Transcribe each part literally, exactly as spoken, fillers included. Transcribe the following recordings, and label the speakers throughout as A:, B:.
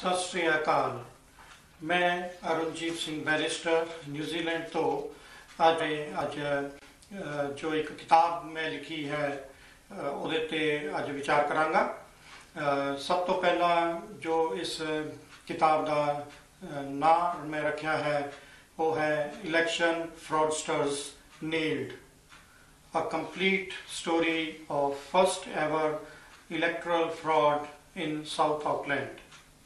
A: सत श्री अकाल। मैं अरुणजीव सिंह बैरिस्टर न्यूजीलैंड तो अज अज जो एक किताब मैं लिखी है उहदे ते अज विचार करांगा। सब तो पहला जो इस किताब का नाम मैं रखा है वो है election fraudsters nailed, a complete story of first ever electoral fraud in South Auckland.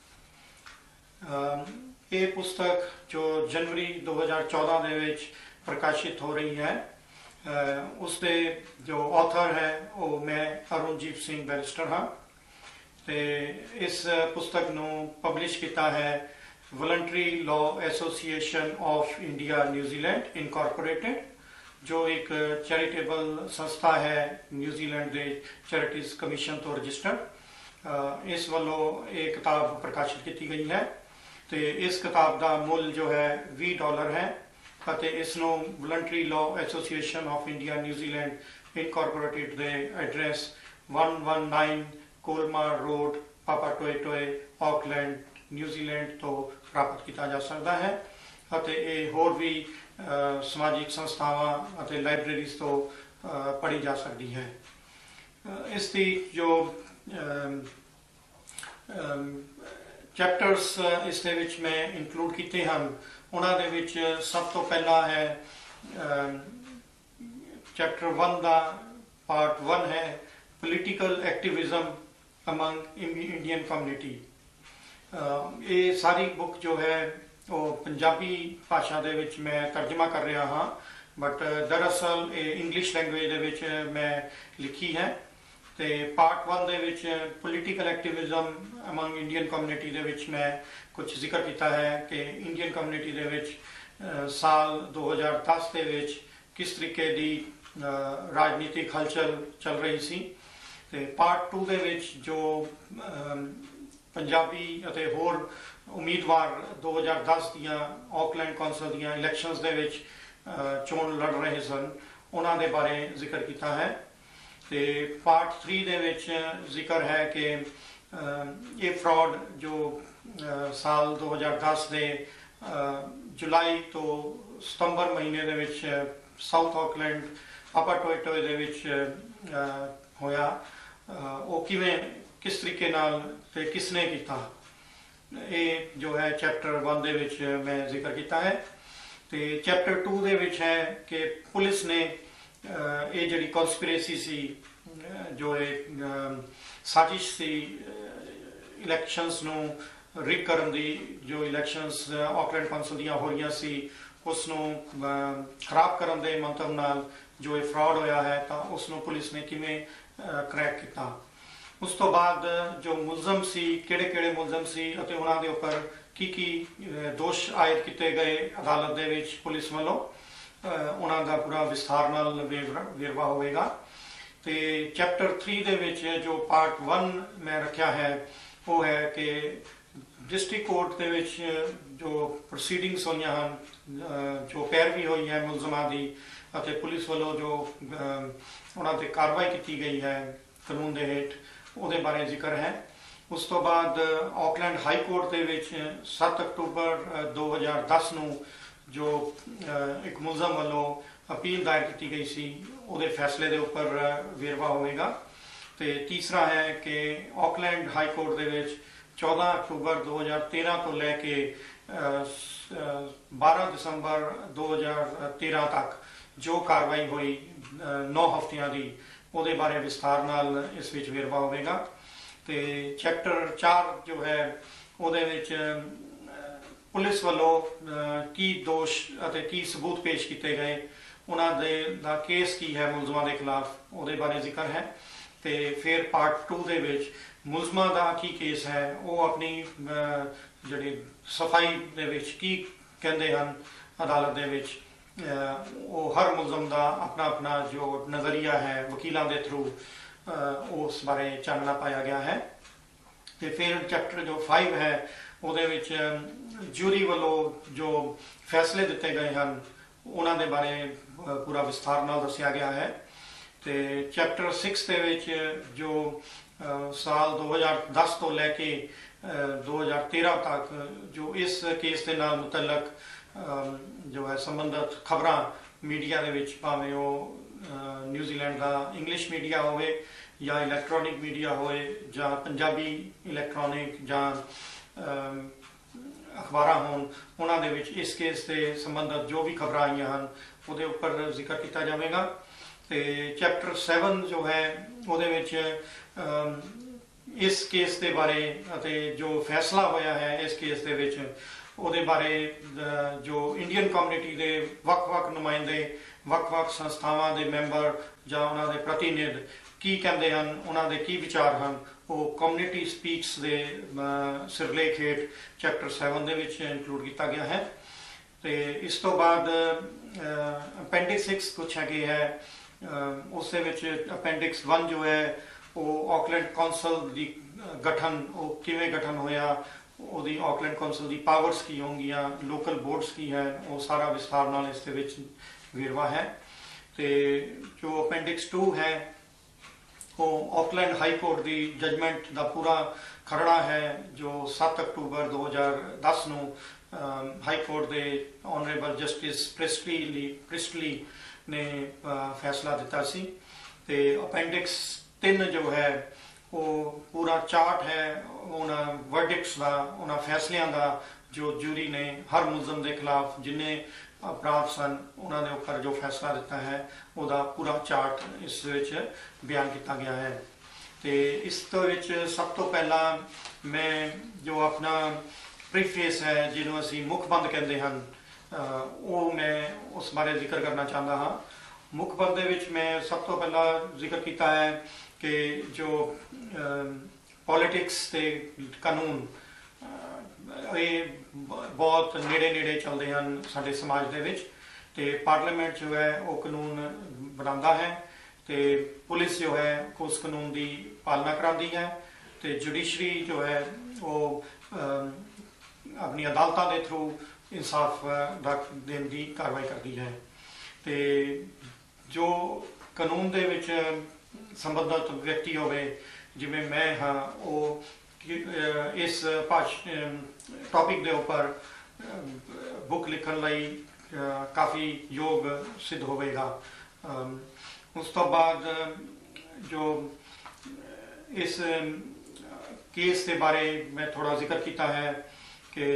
A: ये पुस्तक जो जनवरी दो हज़ार चौदह दे विच प्रकाशित हो रही है, उसके जो ऑथर है वो मैं अरुणजीव सिंह बैरिस्टर हाँ। ते इस पुस्तक नू पब्लिश किया है voluntary law association of India New Zealand incorporated, जो एक चैरिटेबल संस्था है न्यूजीलैंड के चैरिटीज कमीशन तो रजिस्टर्ड। इस वालों ये किताब प्रकाशित की गई है। तो इस किताब का मुल जो है भी डॉलर है। इसनों voluntary law association of India New Zealand incorporated दे address one one nine Colmar road Papatoetoe Auckland New Zealand तो प्राप्त किया जा सकता है। ये होर भी समाजिक संस्थावां लाइब्रेरीज तो पढ़ी जा सकती है। इसकी जो चैप्टर्स इस दे विच मैं इंक्लूड किए हैं, उन्होंने विच सब तो पहला है चैप्टर वन का पार्ट वन है political activism among Indian community. ये सारी बुक जो है वो पंजाबी भाषा दे विच मैं तर्जमा कर रहा हाँ, बट दरअसल ये इंग्लिश लैंग्वेज दे विच मैं लिखी है। तो पार्ट वन दे विच political activism among Indian community दे विच मैं कुछ जिक्र किया है कि इंडियन कम्युनिटी दे विच साल दो हज़ार दस दे विच किस तरीके की राजनीतिक हलचल चल रही सी। ते पार्ट टू दे विच जो पंजाबी अते होर उम्मीदवार दो हज़ार दस दियां ऑकलैंड कौंसल दियां इलैक्शनस दे विच चोण लड़ रहे सन, उन्हां दे बारे जिक्र किया है। ते पार्ट थ्री दे विच जिक्र है कि ये फ्रॉड जो साल दो हज़ार दस दे जुलाई तो सितंबर महीने दे विच साउथ ऑकलैंड पापाटोएटोए दे विच होया, वो किवें किस तरीके नाल ते किसने किया, ये जो है चैप्टर वन दे विच मैं जिक्र किया है। तो चैप्टर टू दे विच है कि पुलिस ने ये जी कॉन्स्पिरेसी सी जो एक साजिश सी इलैक्शनस नू रिग करन दी, जो इलैक्शनस ऑकलैंड कौंसल दियां हो रही सी उसनू खराब करन दे मंतव नाल जो ये फ्रॉड होया है तो उसनू पुलिस ने किवें क्रैक किया। उस तो बाद जो मुलजम सी किहड़े किहड़े मुलजम सी अते उन्हां दे उपर की की दोष आयद किए गए अदालत दे विच पुलिस वालों, उन्हां दा पूरा विस्तार नाल वेरवा होएगा। तो चैप्टर थ्री दे विच जो पार्ट वन मैं रखा है वो है कि डिस्ट्रिक्ट कोर्ट दे विच जो प्रोसीडिंग्स होई हैं, जो पैरवी हुई है मुलजमां दी अते पुलिस वालों जो उन्हां ते कार्रवाई की गई है कानून दे हेठ, उहदे बारे जिक्र है। उस तो बाद ऑकलैंड हाई कोर्ट दे विच सत्त अक्टूबर दो हज़ार दस नू जो एक मुलजम वालों अपील दायर की गई सी, उहदे फैसले के उपर वेरवा होएगा। तो तीसरा है कि ऑकलैंड हाई कोर्ट दे विच चौदह अक्टूबर दो हज़ार तेरह तो लैके बारह दिसंबर दो हज़ार तेरह तक जो कार्रवाई हुई नौ हफ्तियां की, उहदे बारे विस्तार नाल इस विच वेरवा होएगा। तो चैप्टर चार जो है उहदे विच पुलिस वालों की दोष अते की सबूत पेश किए गए, उन्होंने दा केस की है मुलजमां के खिलाफ, उहदे बारे जिक्र है। तो फिर पार्ट टू दे विच मुलजमां दा की केस है वो अपनी जिहड़ी सफाई दे विच की कहंदे हन अदालत दे विच, वो हर मुलजम दा अपना अपना जो नज़रिया है वकीलों के थ्रू उस बारे चानना पाया गया है। तो फिर चैप्टर जो फाइव है उहदे विच जूरी वालों जो फैसले दिते गए हैं उन्होंने बारे पूरा विस्तार नाल दस्सिया गया है। तो चैप्टर सिक्स दे विच जो साल दो हज़ार दस तो लैके दो हज़ार तेरह तक जो इस केस के नाल मुतलक जो है संबंधित खबरां मीडिया दे विच भावें वो न्यूजीलैंड का इंग्लिश मीडिया होवे या इलैक्ट्रॉनिक मीडिया होए या पंजाबी इलैक्ट्रॉनिक या अखबार होन उन्हां दे विच इस केस से संबंधित जो भी खबर आईयां हैं उहदे उपर जिक्र किया जाएगा। तो चैप्टर सैवन जो है उहदे विच इस केस के बारे अते जो फैसला होया है इस केस के विच उहदे बारे जो इंडियन कम्यूनिटी के वख-वख नुमाइंदे वख-वख संस्थावां दे मैंबर जां उन्हां दे प्रतिनिध की कहते हैं उन्होंने की विचार हैं वो कम्यूनिटी स्पीक्स के सिरलेख हेठ चैप्टर सैवन के इंकलूड किया गया है। तो इस तो बाद अपेंडिक्स सिक्स कुछ है है उस अपेंडिक्स वन जो है वो ऑकलैंड कौंसल की गठन वो किवें गठन होया वो ऑकलैंड कौंसल की पावर्स की होंगियां लोकल बोर्ड्स की है वो सारा विस्तार नाल इस वेरवा है। तो जो अपेंडिक्स टू है वो ऑकलैंड हाई कोर्ट की जजमेंट का पूरा खरड़ा है जो सात अक्टूबर दो हज़ार दस नू हाई कोर्ट के ऑनरेबल जस्टिस प्रिस्टली प्रिस्टली ने फैसला दिता सी। ते अपेंडिक्स तीन जो है वो पूरा चार्ट है उन्होंने वर्डिक्ट्स का उन्होंने फैसलों का जो जूरी ने हर मुलजम के खिलाफ जिन्हें अपराध सन उन्होंने उपर जो फैसला दिता है वह पूरा चार्ट इस बयान किया गया है। तो इस तो सब तो पहला मैं जो अपना प्रीफेस है जिन्होंने असी मुखबंद कहते हैं वो मैं उस बारे जिक्र करना चाहता हाँ। मुखबंद विच मैं सब तो पहला जिक्र किया है कि जो पॉलिटिक्स के कानून ये बहुत नेड़े नेड़े चलते हैं साडे समाज दे विच। ते पार्लीमेंट जो है वो कानून बनाता है तो पुलिस जो है उस कानून की पालना कराती है तो जुडिशरी जो है वो अपनी अदालतों के थ्रू इंसाफ देने की कार्रवाई करती है। तो जो कानून के विच संबंधित व्यक्ति होवे जिवें मैं हाँ वो इस भाष टॉपिक के उपर बुक लिखण लई काफ़ी योग सिद्ध होवेगा। उस तो बाद जो इस केस के बारे में थोड़ा जिक्र किया है कि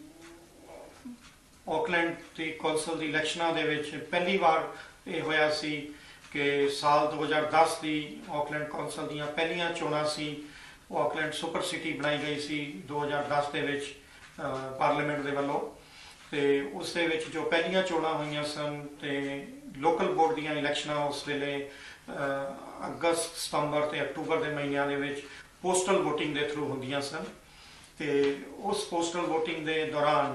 A: ऑकलैंड की कौंसल की इलैक्शनां दे विच पहली बार ये होया सी कि साल दो हज़ार दस की ऑकलैंड कौंसल दीयां पहलियां चोणां सी ऑकलैंड सुपर सिटी बनाई गई सी दो हज़ार दस के विच पार्लीमेंट के वालों। तो उस दे विच जो पहलियां चोणां हुई सन तो लोकल बोर्ड दीयां इलैक्शनां उस वेले अगस्त सितंबर ते अक्टूबर के महीनों के विच पोस्टल वोटिंग के थ्रू होंदियां सन। तो उस पोस्टल वोटिंग के दौरान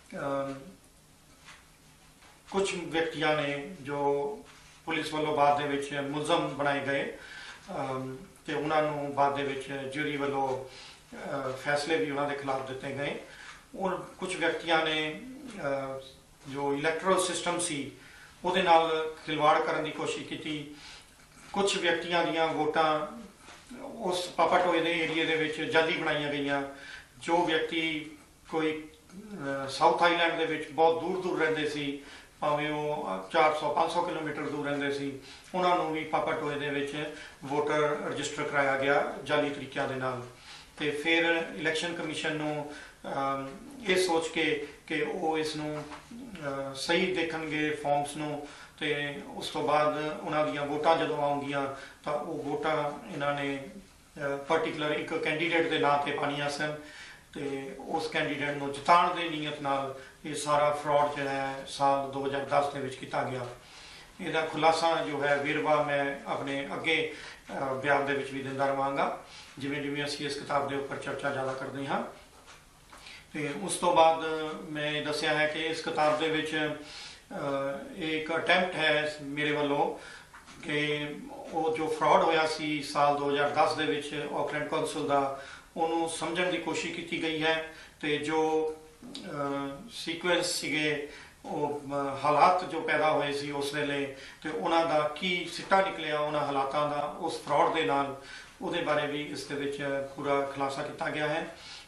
A: कुछ व्यक्तियों ने जो पुलिस वालों बाद दे विच मुलजम बनाए गए तो उन्होंने बाद दे विच जूरी वालों फैसले भी उन्होंने खिलाफ दिते गए और कुछ व्यक्तियों ने जो इलैक्टोरल सिस्टम सी उहदे नाल खिलवाड़ करने की कोशिश की। कुछ व्यक्तियों दीयां वोटां उस पापाटोए दे एरिए दे विच जाली बनाई गई। जो व्यक्ति कोई साउथ आईलैंड दे विच बहुत दूर दूर रहिंदे सी भावें वो चार सौ पाँच सौ किलोमीटर दूर रहिंदे सी उन्होंने भी पापाटोए दे विच वोटर रजिस्टर कराया गया जाली तरीक़िਆਂ दे नाल। ते फिर इलैक्शन कमीशन नूं ये सोच के कि वो इसनूं सही देखणगे फॉर्म्स नूं ते उस तो बाद उन्हां दीयां वोटां जदों आउणगीਆਂ तां वो वोटां इन्हां ने पर्टिकुलर एक कैंडीडेट के नां ते पाणीਆਂ सन ते उस कैंडीडेट नूं जिताण दी नीयत नाल ये सारा फ्रॉड जो है साल दो हज़ार दस के विच किया गया। इसका खुलासा जो है वेरवा मैं अपने अगे बयान के भी दिंदा रहांगा जिवें जिवें असीं इस किताब के उपर चर्चा ज़्यादा करते हाँ। तो उस तो बाद मैं दसिया है कि इस किताब के विच एक अटैम्प्ट है मेरे वालों कि वो जो फ्रॉड होया सी साल दो हज़ार दस के विच ऑकलैंड कौंसल का उन्होंने समझण की कोशिश की गई है। तो जो सीक्वेंस सीगे हालात जो पैदा हुए सी उस वेले तो उन्हां दा की सिट्टा निकलिया उन्हां हालातां दा उस फ्रॉड दे नाल उहदे बारे भी इसके विच पूरा खुलासा किया गया है।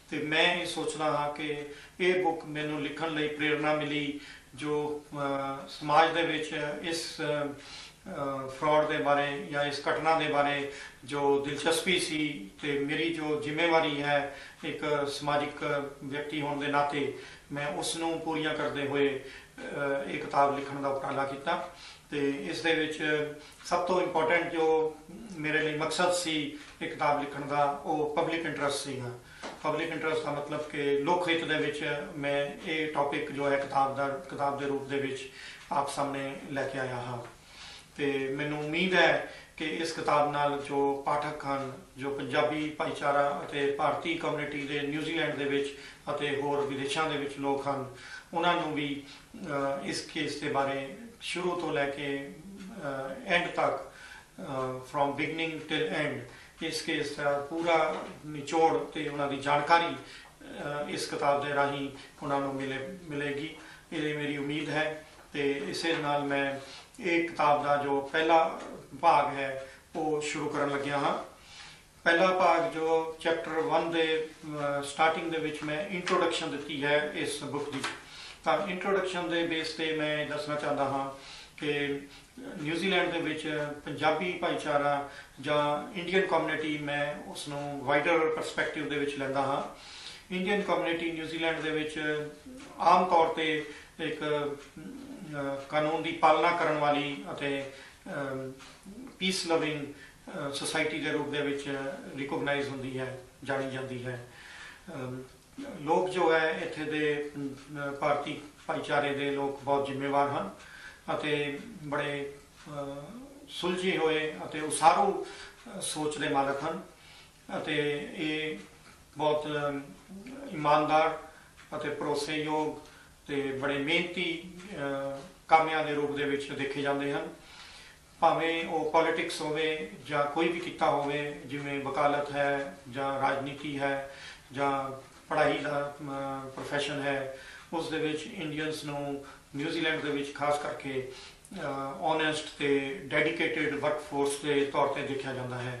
A: तो मैं ये सोचना हाँ कि ये बुक मैनू लिखण लई प्रेरणा मिली जो समाज दे विच इस फ्रॉड के बारे या इस घटना के बारे जो दिलचस्पी सी ते मेरी जो जिम्मेवारी है एक समाजिक व्यक्ति होने के नाते मैं उसनों पूरियां करते हुए एक किताब लिखण का उपराला किया। तो इस दे विच सब तो इंपॉर्टेंट जो मेरे लिए मकसद सी एक किताब लिखण का वो पब्लिक इंटरस्ट सीगा। पब्लिक इंटरस्ट का मतलब कि लोक हित दे विच मैं ये टॉपिक जो है किताब दा किताब के रूप दे विच आप सामने लैके आया हाँ। तो मैनू उम्मीद है कि इस किताब नाल जो पाठक हैं जो पंजाबी भाईचारा अते भारतीय कम्यूनिटी के न्यूजीलैंड दे विच अते होर विदेशों के विच लोग हैं उन्होंने भी इस केस के बारे शुरू तो लैके एंड तक फ्रॉम बिगनिंग टिल एंड इस केस का पूरा निचोड़ तो उन्होंने जानकारी इस किताब के राही उन्होंने मिले मिलेगी ये मेरी उम्मीद है। तो इस नाल मैं एक किताब का जो पहला भाग है वो शुरू करन लग्या हाँ। पहला भाग जो चैप्टर वन के स्टार्टिंग दे विच मैं इंट्रोडक्शन दी है इस बुक की। तो इंट्रोडक्शन के बेस पर मैं दसना चाहता हाँ कि न्यूजीलैंड के विच पंजाबी भाईचारा या इंडियन कम्यूनिटी मैं उसनों वाइडर परसपैक्टिव दे विच लैंदा हाँ। इंडियन कम्यूनिटी न्यूजीलैंड के विच आम तौर पर एक कानून की पालना करने वाली अते पीस लविंग सोसाइटी के रूप में रिकोगनाइज होंदी है जानी जाती है। लोग जो है इत्थे दे भारतीय भाईचारे के लोग बहुत जिम्मेवार हैं अते बड़े सुलझे हुए अते उसारू सोच के मालक हैं अते ये बहुत ईमानदार अते भरोसेयोग ते बड़े मेहनती कामियां के रूप के देखे जाते हैं। भावें वो पॉलिटिक्स होवे या कोई भी किता होवे जिमें वकालत है या राजनीति है या पढ़ाई का प्रोफैशन है उस दे विच इंडियंस नूं न्यूजीलैंड दे विच खास करके ऑनेस्ट ते डेडिकेटेड वर्कफोर्स के तौर पर देखा जाता है।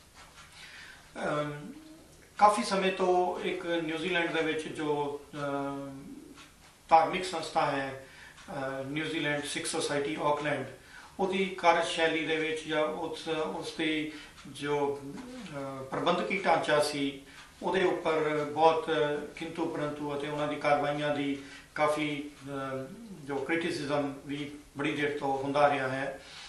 A: काफ़ी समय तो एक न्यूजीलैंड दे विच जो धार्मिक संस्था है न्यूजीलैंड सिख सोसाइटी ऑकलैंड उसकी कार्यशैली दे विच या उस उसकी जो प्रबंधकी ढांचा सी उहदे उपर बहुत किंतु परंतु अते उन्हां दी कार्रवाइयां दी काफ़ी जो क्रिटिसिज्म भी बड़ी देर तो हुंदा रहा है।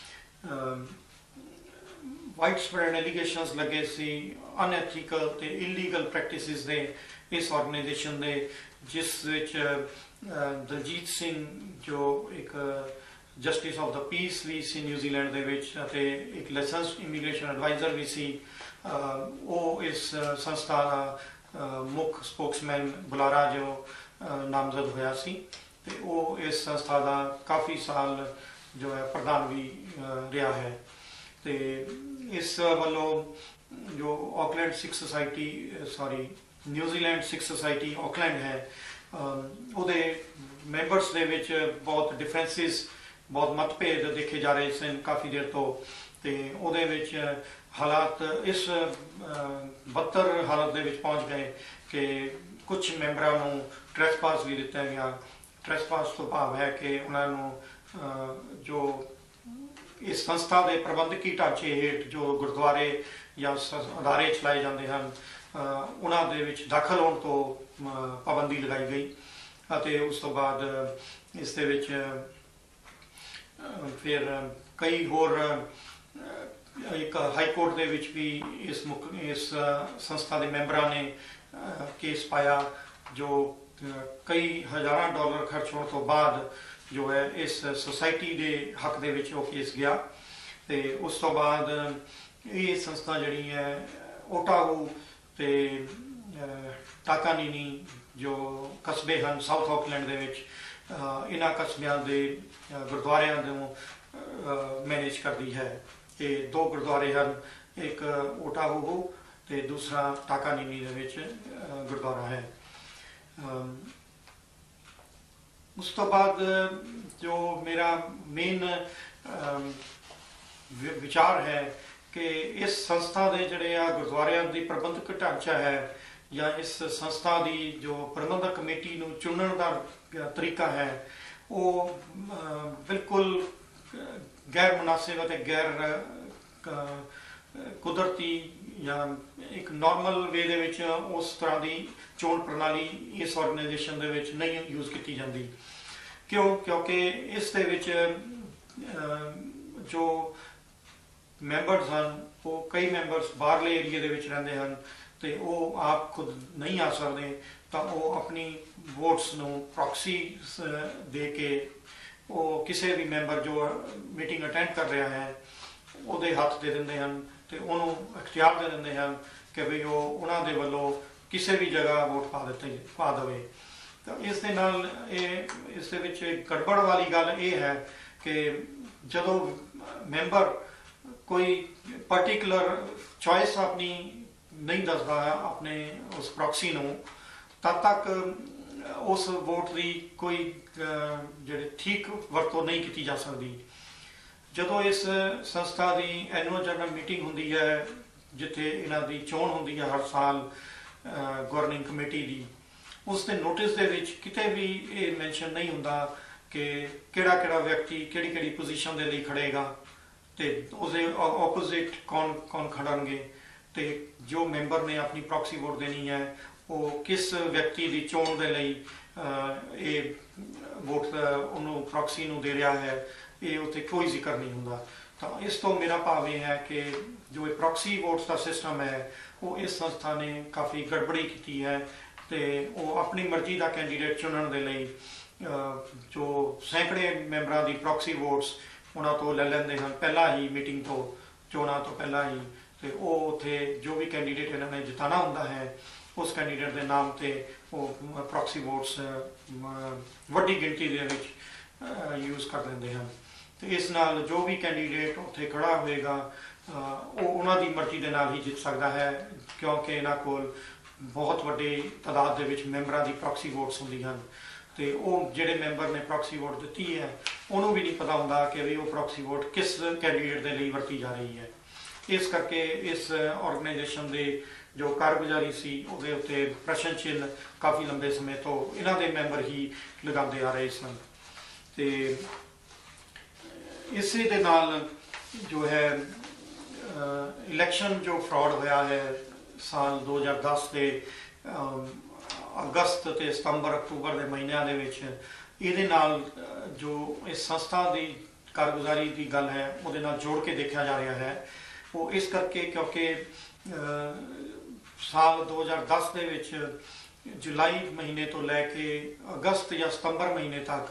A: वाइड स्प्रेड एलीगेशंस लगे सी अनएथिकल ते इलीगल प्रैक्टिसिस दे इस ऑर्गेनाइजेशन दे जिस विच दलजीत सिंह जो एक जस्टिस ऑफ द पीस भी सी न्यूजीलैंड दे विच अते एक लाइसेंस इमीग्रेशन एडवाइजर भी सी वो इस संस्था का मुख्य स्पोक्समैन बुलारा जो नामजद होया सी ते वो इस संस्था का काफ़ी साल जो है प्रधान भी रहा है। तो इस वालों जो Auckland Sikh society sorry New Zealand Sikh society Auckland है उहदे मैंबर्स दे विच बहुत डिफरेंसिस बहुत मतभेद देखे जा रहे सन काफ़ी देर तो ते उहदे विच हालात इस बदतर हालत दे विच पहुँच गए कि कुछ मैंबरां नूं ट्रैसपास भी दिता गया। ट्रैसपास तो भाव है कि उन्होंने जो इस संस्था के प्रबंधकी ढांचे हेठ जो गुरुद्वारे या अदारे चलाए जाते हैं उन्होंने दे विच दाखल होने तो पाबंदी लगाई गई अते उस तो बाद इस दे विच फिर कई होर एक हाई कोर्ट दे विच भी इस मुख इस संस्था के मैंबरां ने केस पाया जो कई हज़ार डॉलर खर्च होने तो बाद जो है इस सोसाइटी के हक दे विच वो केस गया। तो उस तो बाद ये संस्था जिहड़ी है ओटाहू ते टाकानीनी जो कस्बे हैं साउथ ऑकलैंड दे विच इन्हां कस्बियां दे गुरुद्वारियां नूं मैनेज करती है। ये दो गुरुद्वारे हैं एक ओटाहू ते दूसरा टाकानीनी दे विच गुरुद्वारा है। उस तो बाद जो मेरा मेन विचार है कि इस संस्था के जोड़े आ गुरुद्वारियां दी प्रबंधक ढांचा है ਜਾਂ ਇਸ ਸੰਸਥਾ ਦੀ ਜੋ ਪ੍ਰਬੰਧਕ ਕਮੇਟੀ ਨੂੰ ਚੁਣਨ ਦਾ ਤਰੀਕਾ ਹੈ ਉਹ ਬਿਲਕੁਲ ਗੈਰ ਮੁਨਾਸਿਬ ਅਤੇ ਗੈਰ ਕੁਦਰਤੀ ਜਾਂ ਇੱਕ ਨਾਰਮਲ ਵੇ ਦੇ ਵਿੱਚ ਉਸ ਤਰ੍ਹਾਂ ਦੀ ਚੋਣ ਪ੍ਰਣਾਲੀ ਇਸ ਆਰਗੇਨਾਈਜੇਸ਼ਨ ਦੇ ਵਿੱਚ ਨਹੀਂ ਯੂਜ਼ ਕੀਤੀ ਜਾਂਦੀ। ਕਿਉਂ? ਕਿਉਂਕਿ ਇਸ ਦੇ ਵਿੱਚ ਜੋ ਮੈਂਬਰਸ ਹਨ ਉਹ ਕਈ ਮੈਂਬਰਸ ਬਾਹਰਲੇ ਏਰੀਏ ਦੇ ਵਿੱਚ ਰਹਿੰਦੇ ਹਨ ਤੇ ਉਹ ਆਪ ਖੁਦ ਨਹੀਂ ਆ ਸਕਦੇ, ਤਾਂ ਉਹ ਆਪਣੀ ਵੋਟਸ ਨੂੰ ਪ੍ਰੋਕਸੀ ਦੇ ਕੇ ਉਹ ਕਿਸੇ ਵੀ ਮੈਂਬਰ ਜੋ ਮੀਟਿੰਗ ਅਟੈਂਡ ਕਰ ਰਿਹਾ ਹੈ ਉਹਦੇ ਹੱਥ ਦੇ ਦਿੰਦੇ ਹਨ ਤੇ ਉਹਨੂੰ ਅਖਤਿਆਰ ਦੇ ਦਿੰਦੇ ਹਨ ਕਿ ਵੀ ਉਹ ਉਹਨਾਂ ਦੇ ਵੱਲੋਂ ਕਿਸੇ ਵੀ ਜਗ੍ਹਾ ਵੋਟ ਪਾ ਦਿੱਤੇ ਪਾ ਦੇਵੇ। ਤਾਂ ਇਸ ਦੇ ਨਾਲ ਇਹ ਇਸ ਦੇ ਵਿੱਚ ਗੜਬੜ ਵਾਲੀ ਗੱਲ ਇਹ ਹੈ ਕਿ ਜਦੋਂ ਮੈਂਬਰ ਕੋਈ ਪਾਰਟੀਕੂਲਰ ਚੋਇਸ ਆਪਣੀ ਨਹੀਂ ਦੱਸਦਾ ਆਪਣੇ ਉਸ ਪ੍ਰੋਕਸੀ ਨੂੰ, ਤਦ ਤੱਕ ਉਸ ਵੋਟ ਦੀ ਕੋਈ ਜਿਹੜੇ ਠੀਕ ਵਰਤੋਂ ਨਹੀਂ ਕੀਤੀ ਜਾ ਸਕਦੀ। ਜਦੋਂ ਇਸ ਸੰਸਥਾ ਦੀ ਐਨੂਅਲ ਜਨਰਲ ਮੀਟਿੰਗ ਹੁੰਦੀ ਹੈ ਜਿੱਥੇ ਇਹਨਾਂ ਦੀ ਚੋਣ ਹੁੰਦੀ ਹੈ ਹਰ ਸਾਲ ਗਵਰਨਿੰਗ ਕਮੇਟੀ ਦੀ, ਉਸ ਦੇ ਨੋਟਿਸ ਦੇ ਵਿੱਚ ਕਿਤੇ ਵੀ ਇਹ ਮੈਂਸ਼ਨ ਨਹੀਂ ਹੁੰਦਾ ਕਿ ਕਿਹੜਾ ਕਿਹੜਾ ਵਿਅਕਤੀ ਕਿਹੜੀ ਕਿਹੜੀ ਪੋਜੀਸ਼ਨ ਦੇ ਲਈ ਖੜੇਗਾ ਤੇ ਉਸਦੇ ਆਪੋਜ਼ਿਟ ਕੌਣ ਕੌਣ ਖੜਨਗੇ ਤੇ ਜੋ ਮੈਂਬਰ ਨੇ ਆਪਣੀ ਪ੍ਰੋਕਸੀ ਵੋਟ ਦੇਣੀ ਹੈ ਉਹ ਕਿਸ ਵਿਅਕਤੀ ਦੀ ਚੋਣ ਦੇ ਲਈ ਇਹ ਵੋਟ ਉਹਨੂੰ ਪ੍ਰੋਕਸੀ ਨੂੰ ਦੇ ਰਿਹਾ ਹੈ, ਇਹ ਉੱਥੇ ਕੋਈ ਜ਼ਿਕਰ ਨਹੀਂ ਹੁੰਦਾ। ਤਾਂ ਇਸ ਤੋਂ ਮੇਰਾ ਭਾਵ ਇਹ ਹੈ ਕਿ ਜੋ ਇਹ ਪ੍ਰੋਕਸੀ ਵੋਟਸ ਦਾ ਸਿਸਟਮ ਹੈ ਉਹ ਇਸ ਸੰਸਥਾ ਨੇ ਕਾਫੀ ਗੜਬੜੀ ਕੀਤੀ ਹੈ ਤੇ ਉਹ ਆਪਣੀ ਮਰਜ਼ੀ ਦਾ ਕੈਂਡੀਡੇਟ ਚੁਣਨ ਦੇ ਲਈ ਜੋ ਸੈਂਕੜੇ ਮੈਂਬਰਾਂ ਦੀ ਪ੍ਰੋਕਸੀ ਵੋਟਸ ਉਹਨਾਂ ਤੋਂ ਲੈ ਲੈਂਦੇ ਹਨ ਪਹਿਲਾਂ ਹੀ ਮੀਟਿੰਗ ਤੋਂ, ਚੋਣਾਂ ਤੋਂ ਪਹਿਲਾਂ ਹੀ, ਤੇ ਉਹ ਉੱਥੇ ਜੋ ਵੀ ਕੈਂਡੀਡੇਟ ਇਹਨਾਂ ਨੇ ਜਿਤਾਉਣਾ ਹੁੰਦਾ ਹੈ ਉਸ ਕੈਂਡੀਡੇਟ ਦੇ ਨਾਮ ਤੇ ਉਹ ਪ੍ਰੋਕਸੀ ਵੋਟਸ ਵੱਡੀ ਗਿਣਤੀ ਦੇ ਵਿੱਚ ਯੂਜ਼ ਕਰ ਲੈਂਦੇ ਹਨ। ਤੇ ਇਸ ਨਾਲ ਜੋ ਵੀ ਕੈਂਡੀਡੇਟ ਉੱਥੇ ਖੜਾ ਹੋਏਗਾ ਉਹ ਉਹਨਾਂ ਦੀ ਮਰਜ਼ੀ ਦੇ ਨਾਲ ਹੀ ਜਿੱਤ ਸਕਦਾ ਹੈ ਕਿਉਂਕਿ ਇਹਨਾਂ ਕੋਲ ਬਹੁਤ ਵੱਡੀ ਤਾਦਾਦ ਦੇ ਵਿੱਚ ਮੈਂਬਰਾਂ ਦੀ ਪ੍ਰੋਕਸੀ ਵੋਟਸ ਹੁੰਦੀਆਂ ਹਨ ਤੇ ਉਹ ਜਿਹੜੇ ਮੈਂਬਰ ਨੇ ਪ੍ਰੋਕਸੀ ਵੋਟ ਦਿੱਤੀ ਹੈ ਉਹਨੂੰ ਵੀ ਨਹੀਂ ਪਤਾ ਹੁੰਦਾ ਕਿ ਵੀ ਉਹ ਪ੍ਰੋਕਸੀ ਵੋਟ ਕਿਸ ਕੈਂਡੀਡੇਟ ਦੇ ਲਈ ਵਰਤੀ ਜਾ ਰਹੀ ਹੈ। ਇਸ ਕਰਕੇ ਇਸ ਆਰਗੇਨਾਈਜੇਸ਼ਨ ਦੇ ਜੋ ਕਾਰਗੁਜ਼ਾਰੀ ਸੀ ਉਹਦੇ ਉੱਤੇ ਪ੍ਰਸ਼ਨ ਚਿੰਨ੍ਹ ਕਾਫੀ ਲੰਬੇ ਸਮੇਂ ਤੋਂ ਇਹਨਾਂ ਦੇ ਮੈਂਬਰ ਹੀ ਲਗਾਉਂਦੇ ਆ ਰਹੇ ਸਨ। ਤੇ ਇਸੇ ਦੇ ਨਾਲ ਜੋ ਹੈ ਇਲੈਕਸ਼ਨ ਜੋ ਫਰਾਡ ਹੋਇਆ ਹੈ ਸਾਲ ਦੋ ਹਜ਼ਾਰ ਦਸ ਦੇ ਅਗਸਤ ਤੇ ਸਤੰਬਰ ਅਕਤੂਬਰ ਦੇ ਮਹੀਨਿਆਂ ਦੇ ਵਿੱਚ, ਇਹਦੇ ਨਾਲ ਜੋ ਇਸ ਸੰਸਥਾ ਦੀ ਕਾਰਗੁਜ਼ਾਰੀ ਦੀ ਗੱਲ ਹੈ ਉਹਦੇ ਨਾਲ ਜੋੜ ਕੇ ਦੇਖਿਆ ਜਾ ਰਿਹਾ ਹੈ। ਉਹ ਇਸ ਕਰਕੇ ਕਿਉਂਕਿ ਸਾਲ ਦੋ ਹਜ਼ਾਰ ਦਸ ਦੇ ਵਿੱਚ ਜੁਲਾਈ ਮਹੀਨੇ ਤੋਂ ਲੈ ਕੇ ਅਗਸਤ ਜਾਂ ਸਤੰਬਰ ਮਹੀਨੇ ਤੱਕ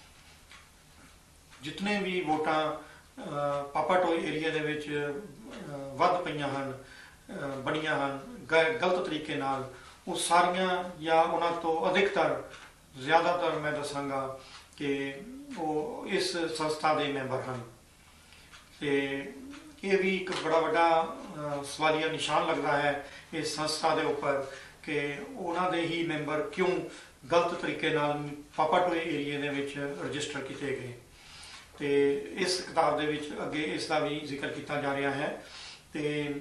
A: ਜਿਤਨੇ ਵੀ ਵੋਟਾਂ ਪਾਪਾਟੋਏ ਏਰੀਆ ਦੇ ਵਿੱਚ ਵੱਧ ਪਈਆਂ ਹਨ ਬਣੀਆਂ ਹਨ ਗਲਤ ਤਰੀਕੇ ਨਾਲ, ਉਹ ਸਾਰੀਆਂ ਜਾਂ ਉਹਨਾਂ ਤੋਂ ਅਧਿਕਤਰ ਜ਼ਿਆਦਾਤਰ ਮੈਂ ਦੱਸਾਂਗਾ ਕਿ ਉਹ ਇਸ ਸੰਸਥਾ ਦੇ ਮੈਂਬਰ ਹਨ। ਤੇ ਇਹ ਵੀ ਇੱਕ ਬੜਾ ਵੱਡਾ ਸਵਾਲੀਆ ਨਿਸ਼ਾਨ ਲੱਗਦਾ ਹੈ ਇਸ ਸੰਸਥਾ ਦੇ ਉੱਪਰ ਕਿ ਉਹਨਾਂ ਦੇ ਹੀ ਮੈਂਬਰ ਕਿਉਂ ਗਲਤ ਤਰੀਕੇ ਨਾਲ ਪਾਪਾਟੋਏ ਏਰੀਏ ਦੇ ਵਿੱਚ ਰਜਿਸਟਰ ਕੀਤੇ ਗਏ। ਤੇ ਇਸ ਕਿਤਾਬ ਦੇ ਵਿੱਚ ਅੱਗੇ ਇਸ ਦਾ ਵੀ ਜ਼ਿਕਰ ਕੀਤਾ ਜਾ ਰਿਹਾ ਹੈ। ਤੇ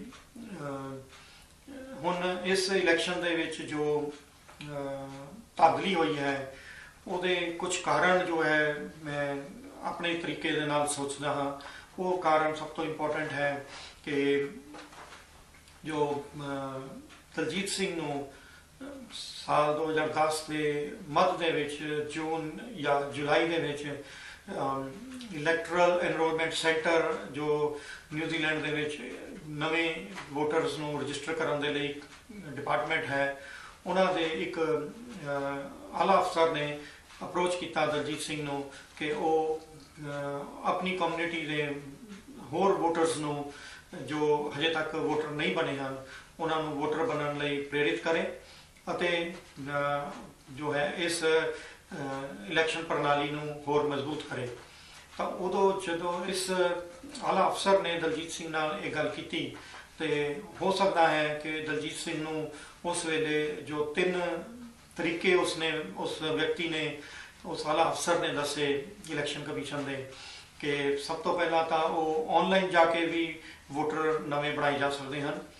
A: ਹੁਣ ਇਸ ਇਲੈਕਸ਼ਨ ਦੇ ਵਿੱਚ ਜੋ ਧਾਂਦਲੀ ਹੋਈ ਹੈ ਉਹਦੇ ਕੁਝ ਕਾਰਨ ਜੋ ਹੈ ਮੈਂ ਆਪਣੇ ਤਰੀਕੇ ਦੇ ਨਾਲ ਸੋਚਦਾ ਹਾਂ। ਉਹ ਕਾਰਨ ਸਭ ਤੋਂ ਇੰਪੋਰਟੈਂਟ ਹੈ ਕਿ ਜੋ ਦਲਜੀਤ ਸਿੰਘ ਨੂੰ ਸਾਲ ਦੋ ਹਜ਼ਾਰ ਦਸ ਦੇ ਮੱਧ ਦੇ ਵਿੱਚ ਜੂਨ ਜਾਂ ਜੁਲਾਈ ਦੇ ਵਿੱਚ ਇਲੈਕਟਰਲ ਐਨਰੋਲਮੈਂਟ ਸੈਂਟਰ ਜੋ ਨਿਊਜ਼ੀਲੈਂਡ ਦੇ ਵਿੱਚ ਨਵੇਂ ਵੋਟਰਸ ਨੂੰ ਰਜਿਸਟਰ ਕਰਨ ਦੇ ਲਈ ਡਿਪਾਰਟਮੈਂਟ ਹੈ, ਉਹਨਾਂ ਦੇ ਇੱਕ ਆਲਾ ਅਫਸਰ ਨੇ ਅਪਰੋਚ ਕੀਤਾ ਦਲਜੀਤ ਸਿੰਘ ਨੂੰ ਕਿ ਉਹ ਆਪਣੀ ਕਮਿਊਨਿਟੀ ਦੇ ਹੋਰ ਵੋਟਰਸ ਨੂੰ ਜੋ ਹਜੇ ਤੱਕ ਵੋਟਰ ਨਹੀਂ ਬਣੇ ਹਨ ਉਹਨਾਂ ਨੂੰ ਵੋਟਰ ਬਣਨ ਲਈ ਪ੍ਰੇਰਿਤ ਕਰੇ ਅਤੇ ਜੋ ਹੈ ਇਸ ਇਲੈਕਸ਼ਨ ਪ੍ਰਣਾਲੀ ਨੂੰ ਹੋਰ ਮਜ਼ਬੂਤ ਕਰੇ। ਤਾਂ ਉਦੋਂ ਜਦੋਂ ਇਸ ਆਲਾ ਅਫਸਰ ਨੇ ਦਲਜੀਤ ਸਿੰਘ ਨਾਲ ਇਹ ਗੱਲ ਕੀਤੀ ਤੇ ਹੋ ਸਕਦਾ ਹੈ ਕਿ ਦਲਜੀਤ ਸਿੰਘ ਨੂੰ ਉਸ ਵੇਲੇ ਜੋ ਤਿੰਨ ਤਰੀਕੇ ਉਸਨੇ ਉਸ ਵਿਅਕਤੀ ਨੇ ਉਸ ਆਲਾ ਅਫਸਰ ਨੇ ਦੱਸੇ ਇਲੈਕਸ਼ਨ ਕਮਿਸ਼ਨ ਦੇ ਕਿ ਸਭ ਤੋਂ ਪਹਿਲਾਂ ਤਾਂ ਉਹ ਆਨਲਾਈਨ ਜਾ ਕੇ ਵੀ ਵੋਟਰ ਨਵੇਂ ਬਣਾਏ ਜਾ ਸਕਦੇ ਹਨ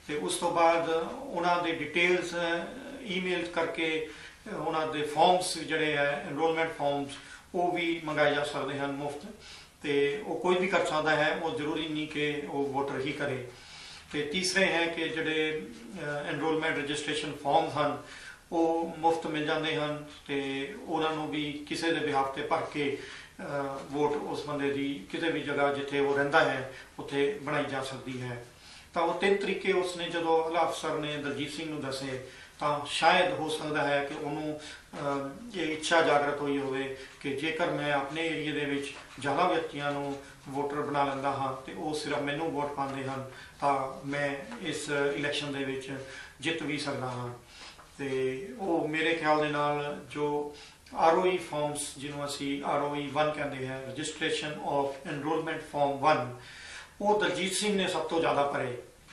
A: ਤੇ ਉਸ ਤੋਂ ਬਾਅਦ ਉਹਨਾਂ ਦੇ ਡਿਟੇਲਸ ਈਮੇਲ ਕਰਕੇ ਉਹਨਾਂ ਦੇ ਫਾਰਮਸ ਜਿਹੜੇ ਹੈ ਐਨਰੋਲਮੈਂਟ ਫਾਰਮਸ ਉਹ ਵੀ ਮੰਗਾਏ ਜਾ ਸਕਦੇ ਹਨ ਮੁਫਤ, ਤੇ ਉਹ ਕੋਈ ਵੀ ਕਰ ਸਕਦਾ ਹੈ, ਉਹ ਜ਼ਰੂਰੀ ਨਹੀਂ ਕਿ ਉਹ ਵੋਟਰ ਹੀ ਕਰੇ। ਤੇ ਤੀਸਰੇ ਹੈ ਕਿ ਜਿਹੜੇ ਐਨਰੋਲਮੈਂਟ ਰਜਿਸਟ੍ਰੇਸ਼ਨ ਫਾਰਮਸ ਹਨ ਉਹ ਮੁਫਤ ਮਿਲ ਜਾਂਦੇ ਹਨ, ਤੇ ਉਹਨਾਂ ਨੂੰ ਵੀ ਕਿਸੇ ਦੇ ਬਿਹਾਫ ਤੇ ਭਰ ਕੇ ਵੋਟ ਉਸ ਬੰਦੇ ਦੀ ਕਿਸੇ ਵੀ ਜਗ੍ਹਾ ਜਿੱਥੇ ਉਹ ਰਹਿੰਦਾ ਹੈ ਉੱਥੇ ਬਣਾਈ ਜਾ ਸਕਦੀ ਹੈ। ਤਾਂ ਉਹ ਤਿੰਨ ਤਰੀਕੇ ਉਸਨੇ ਜਦੋਂ ਆਲਾ ਅਫਸਰ ਨੇ ਦਲਜੀਤ ਸਿੰਘ ਨੂੰ ਦੱਸੇ ਤਾਂ ਸ਼ਾਇਦ ਹੋ ਸਕਦਾ ਹੈ ਕਿ ਉਹਨੂੰ ਇਹ ਇੱਛਾ ਜਾਗਰਤ ਹੋਈ ਹੋਵੇ ਕਿ ਜੇਕਰ ਮੈਂ ਆਪਣੇ ਏਰੀਏ ਦੇ ਵਿੱਚ ਜ਼ਿਆਦਾ ਵਿਅਕਤੀਆਂ ਨੂੰ ਵੋਟਰ ਬਣਾ ਲੈਂਦਾ ਹਾਂ ਤੇ ਉਹ ਸਿਰਫ ਮੈਨੂੰ ਵੋਟ ਪਾਉਂਦੇ ਹਨ ਤਾਂ ਮੈਂ ਇਸ ਇਲੈਕਸ਼ਨ ਦੇ ਵਿੱਚ ਜਿੱਤ ਵੀ ਸਕਦਾ ਹਾਂ। ਤੇ ਉਹ ਮੇਰੇ ਖਿਆਲ ਦੇ ਨਾਲ ਜੋ ਆਰ ਓ ਈ ਫਾਰਮਸ ਜਿਹਨੂੰ ਅਸੀਂ ਆਰ ਓ ਈ ਵਨ ਕਹਿੰਦੇ ਹਾਂ, registration of enrolment form one, ਉਹ ਦਲਜੀਤ ਸਿੰਘ ਨੇ ਸਭ ਤੋਂ ਜ਼ਿਆਦਾ ਭਰੇ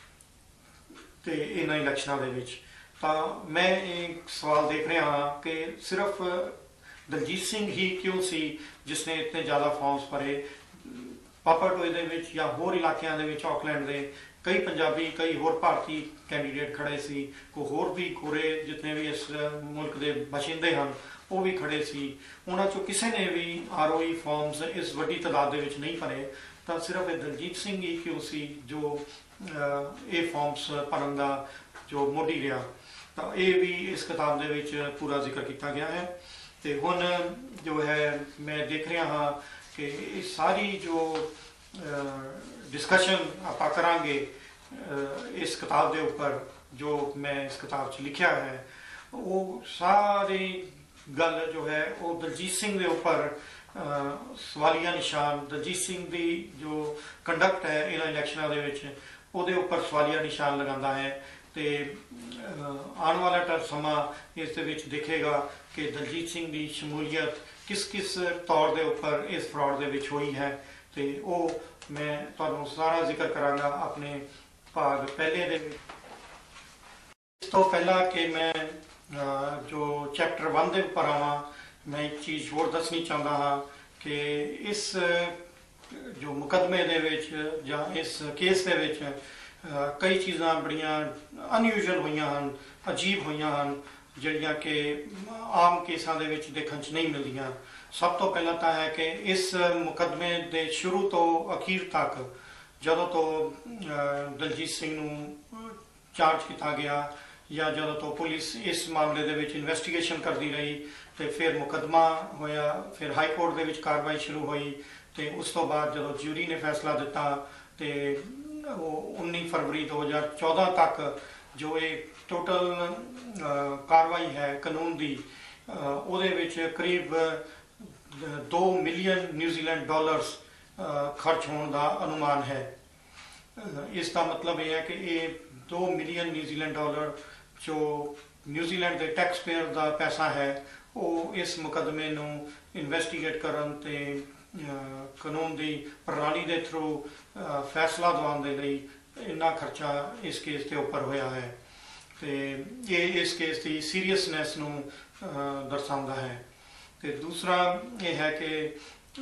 A: ਤੇ ਇਹਨਾਂ ਇਲੈਕਸ਼ਨਾਂ ਦੇ ਵਿੱਚ। ਤਾਂ ਮੈਂ ਇੱਕ ਸਵਾਲ ਦੇਖ ਰਿਹਾ ਹਾਂ ਕਿ ਸਿਰਫ ਦਲਜੀਤ ਸਿੰਘ ਹੀ ਕਿਉਂ ਸੀ ਜਿਸ ਨੇ ਇਤਨੇ ਜ਼ਿਆਦਾ ਫਾਰਮਸ ਭਰੇ। ਪਾਪਾਟੋਏ ਦੇ ਵਿੱਚ ਜਾਂ ਹੋਰ ਇਲਾਕਿਆਂ ਦੇ ਵਿੱਚ ਆਕਲੈਂਡ ਦੇ ਕਈ ਪੰਜਾਬੀ, ਕਈ ਹੋਰ ਭਾਰਤੀ ਕੈਂਡੀਡੇਟ ਖੜੇ ਸੀ, ਕੋਈ ਹੋਰ ਵੀ ਗੋਰੇ ਜਿਤਨੇ ਵੀ ਇਸ ਮੁਲਕ ਦੇ ਬਸ਼ਿੰਦੇ ਹਨ ਉਹ ਵੀ ਖੜੇ ਸੀ। ਉਹਨਾਂ ਚੋਂ ਕਿਸੇ ਨੇ ਵੀ ਆਰ ਓ ਈ ਫਾਰਮਸ ਇਸ ਵੱਡੀ ਤਾਦਾਦ ਦੇ ਵਿੱਚ ਨਹੀਂ ਭਰੇ, ਤਾਂ ਸਿਰਫ ਇਹ ਦਲਜੀਤ ਸਿੰਘ ਹੀ ਕਿਉਂ ਸੀ ਜੋ ਇਹ ਫਾਰਮਸ ਭਰਨ ਦਾ ਜੋ ਮੋਢੀ ਰਿਹਾ। ਤਾਂ ਇਹ ਵੀ ਇਸ ਕਿਤਾਬ ਦੇ ਵਿੱਚ ਪੂਰਾ ਜ਼ਿਕਰ ਕੀਤਾ ਗਿਆ ਹੈ। ਤੇ ਹੁਣ ਜੋ ਹੈ ਮੈਂ ਦੇਖ ਰਿਹਾ ਹਾਂ ਕਿ ਇਹ ਸਾਰੀ ਜੋ ਡਿਸਕਸ਼ਨ ਆਪਾਂ ਕਰਾਂਗੇ ਇਸ ਕਿਤਾਬ ਦੇ ਉੱਪਰ ਜੋ ਮੈਂ ਇਸ ਕਿਤਾਬ 'ਚ ਲਿਖਿਆ ਹੈ, ਉਹ ਸਾਰੀ ਗੱਲ ਜੋ ਹੈ ਉਹ ਦਲਜੀਤ ਸਿੰਘ ਦੇ ਉੱਪਰ ਸਵਾਲੀਆ ਨਿਸ਼ਾਨ, ਦਲਜੀਤ ਸਿੰਘ ਦੀ ਜੋ ਕੰਡਕਟ ਹੈ ਇਹਨਾਂ ਇਲੈਕਸ਼ਨਾਂ ਦੇ ਵਿੱਚ ਉਹਦੇ ਉੱਪਰ ਸਵਾਲੀਆ ਨਿਸ਼ਾਨ ਲਗਾਉਂਦਾ ਹੈ। ਤੇ ਆਉਣ ਵਾਲਾ ਸਮਾਂ ਇਸ ਦੇ ਵਿੱਚ ਦੇਖੇਗਾ ਕਿ ਦਲਜੀਤ ਸਿੰਘ ਦੀ ਸ਼ਮੂਲੀਅਤ ਕਿਸ ਕਿਸ ਤੌਰ ਦੇ ਉੱਪਰ ਇਸ ਫਰਾਡ ਦੇ ਵਿੱਚ ਹੋਈ ਹੈ, ਤੇ ਉਹ ਮੈਂ ਤੁਹਾਨੂੰ ਸਾਰਾ ਜ਼ਿਕਰ ਕਰਾਂਗਾ ਆਪਣੇ ਭਾਗ ਪਹਿਲੇ ਦੇ ਵਿੱਚ। ਇਸ ਤੋਂ ਪਹਿਲਾਂ ਕਿ ਮੈਂ ਜੋ ਚੈਪਟਰ ਵਨ ਦੇ ਉੱਪਰ ਆਵਾਂ, ਮੈਂ ਇੱਕ ਚੀਜ਼ ਹੋਰ ਦੱਸਣੀ ਚਾਹੁੰਦਾ ਹਾਂ ਕਿ ਇਸ ਜੋ ਮੁਕੱਦਮੇ ਦੇ ਵਿੱਚ ਜਾਂ ਇਸ ਕੇਸ ਦੇ ਵਿੱਚ ਕਈ ਚੀਜ਼ਾਂ ਬੜੀਆਂ ਅਨਯੂਜੂਅਲ ਹੋਈਆਂ ਹਨ, ਅਜੀਬ ਹੋਈਆਂ ਹਨ, ਜਿਹੜੀਆਂ ਕਿ ਆਮ ਕੇਸਾਂ ਦੇ ਵਿੱਚ ਦੇਖਣ 'ਚ ਨਹੀਂ ਮਿਲਦੀਆਂ। ਸਭ ਤੋਂ ਪਹਿਲਾਂ ਤਾਂ ਹੈ ਕਿ ਇਸ ਮੁਕੱਦਮੇ ਦੇ ਸ਼ੁਰੂ ਤੋਂ ਅਖੀਰ ਤੱਕ, ਜਦੋਂ ਤੋਂ ਦਲਜੀਤ ਸਿੰਘ ਨੂੰ ਚਾਰਜ ਕੀਤਾ ਗਿਆ ਜਾਂ ਜਦੋਂ ਤੋਂ ਪੁਲਿਸ ਇਸ ਮਾਮਲੇ ਦੇ ਵਿੱਚ ਇਨਵੈਸਟੀਗੇਸ਼ਨ ਕਰਦੀ ਰਹੀ ਤੇ ਫਿਰ ਮੁਕੱਦਮਾ ਹੋਇਆ, ਫਿਰ ਹਾਈ ਕੋਰਟ ਦੇ ਵਿੱਚ ਕਾਰਵਾਈ ਸ਼ੁਰੂ ਹੋਈ, ਤੇ ਉਸ ਤੋਂ ਬਾਅਦ ਜਦੋਂ ਜਿਊਰੀ ਨੇ ਫੈਸਲਾ ਦਿੱਤਾ ਤੇ ਉਹ ਉੱਨੀ ਫਰਵਰੀ ਦੋ ਹਜ਼ਾਰ ਚੌਦਾਂ ਤੱਕ ਜੋ ਇਹ ਟੋਟਲ ਕਾਰਵਾਈ ਹੈ ਕਾਨੂੰਨ ਦੀ, ਉਹਦੇ ਵਿੱਚ ਕਰੀਬ ਦੋ ਮਿਲੀਅਨ ਨਿਊਜ਼ੀਲੈਂਡ ਡਾਲਰਸ ਖਰਚ ਹੋਣ ਦਾ ਅਨੁਮਾਨ ਹੈ। ਇਸ ਦਾ ਮਤਲਬ ਇਹ ਹੈ ਕਿ ਇਹ ਦੋ ਮਿਲੀਅਨ ਨਿਊਜ਼ੀਲੈਂਡ ਡਾਲਰ ਜੋ ਨਿਊਜ਼ੀਲੈਂਡ ਦੇ ਟੈਕਸ ਪੇਅਰ ਦਾ ਪੈਸਾ ਹੈ, ਉਹ ਇਸ ਮੁਕੱਦਮੇ ਨੂੰ ਇਨਵੈਸਟੀਗੇਟ ਕਰਨ ਤੇ ਕਾਨੂੰਨ ਦੀ ਪ੍ਰਣਾਲੀ ਦੇ ਥਰੂ ਫੈਸਲਾ ਦਿਵਾਉਣ ਦੇ ਲਈ ਇੰਨਾ ਖਰਚਾ ਇਸ ਕੇਸ ਦੇ ਉੱਪਰ ਹੋਇਆ ਹੈ। ਤੇ ਇਹ ਇਸ ਕੇਸ ਦੀ ਸੀਰੀਅਸਨੈਸ ਨੂੰ ਦਰਸਾਉਂਦਾ ਹੈ। ਤੇ ਦੂਸਰਾ ਇਹ ਹੈ ਕਿ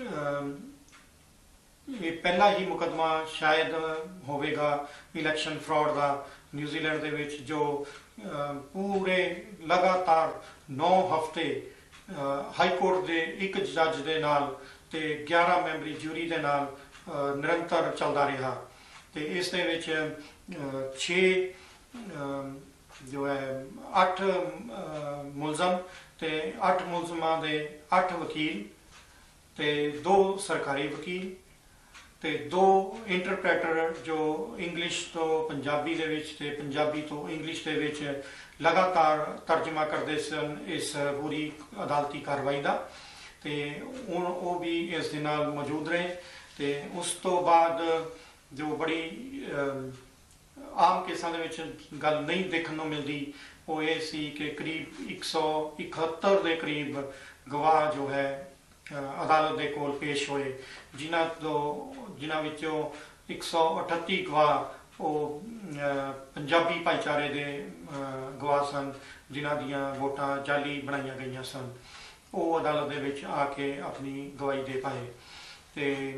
A: ਇਹ ਪਹਿਲਾ ਹੀ ਮੁਕੱਦਮਾ ਸ਼ਾਇਦ ਹੋਵੇਗਾ ਇਲੈਕਸ਼ਨ ਫਰਾਡ ਦਾ ਨਿਊਜ਼ੀਲੈਂਡ ਦੇ ਵਿੱਚ, ਜੋ ਪੂਰੇ ਲਗਾਤਾਰ ਨੌ ਹਫ਼ਤੇ ਹਾਈ ਕੋਰਟ ਦੇ ਇੱਕ ਜੱਜ ਦੇ ਨਾਲ ਤੇ ਗਿਆਰਾਂ ਮੈਂਬਰੀ ਜਿਊਰੀ ਦੇ ਨਾਲ ਨਿਰੰਤਰ ਚੱਲਦਾ ਰਿਹਾ। ਤੇ ਇਸ ਦੇ ਵਿੱਚ ਛੇ ਜੋ ਹੈ ਅੱਠ ਮੁਲਜ਼ਮ ਤੇ ਅੱਠ ਮੁਲਜ਼ਮਾਂ ਦੇ ਅੱਠ ਵਕੀਲ ਤੇ ਦੋ ਸਰਕਾਰੀ ਵਕੀਲ ਤੇ ਦੋ ਇੰਟਰਪ੍ਰੈਟਰ ਜੋ ਇੰਗਲਿਸ਼ ਤੋਂ ਪੰਜਾਬੀ ਦੇ ਵਿੱਚ ਤੇ ਪੰਜਾਬੀ ਤੋਂ ਇੰਗਲਿਸ਼ ਦੇ ਵਿੱਚ ਲਗਾਤਾਰ ਤਰਜਮਾ ਕਰਦੇ ਸਨ ਇਸ ਪੂਰੀ ਅਦਾਲਤੀ ਕਾਰਵਾਈ ਦਾ, ਤੇ ਹੁਣ ਉਹ ਵੀ ਇਸ ਦੇ ਨਾਲ ਮੌਜੂਦ ਰਹੇ। ਤੇ ਉਸ ਤੋਂ ਬਾਅਦ ਜੋ ਬੜੀ ਆਮ ਕੇਸਾਂ ਦੇ ਵਿੱਚ ਗੱਲ ਨਹੀਂ ਦੇਖਣ ਨੂੰ ਮਿਲਦੀ ਉਹ ਇਹ ਸੀ ਕਿ ਕਰੀਬ ਇੱਕ ਸੌ ਇਕਹੱਤਰ ਦੇ ਕਰੀਬ ਗਵਾਹ ਜੋ ਹੈ ਅਦਾਲਤ ਦੇ ਕੋਲ ਪੇਸ਼ ਹੋਏ, ਜਿਨ੍ਹਾਂ ਤੋਂ ਜਿਨ੍ਹਾਂ ਵਿੱਚੋਂ ਇੱਕ ਸੌ ਅਠੱਤੀ ਗਵਾਹ ਉਹ ਪੰਜਾਬੀ ਭਾਈਚਾਰੇ ਦੇ ਗਵਾਹ ਸਨ, ਜਿਨ੍ਹਾਂ ਦੀਆਂ ਵੋਟਾਂ ਜਾਲੀ ਬਣਾਈਆਂ ਗਈਆਂ ਸਨ। ਉਹ ਅਦਾਲਤ ਦੇ ਵਿੱਚ ਆ ਕੇ ਆਪਣੀ ਗਵਾਹੀ ਦੇ ਪਾਏ। ਤੇ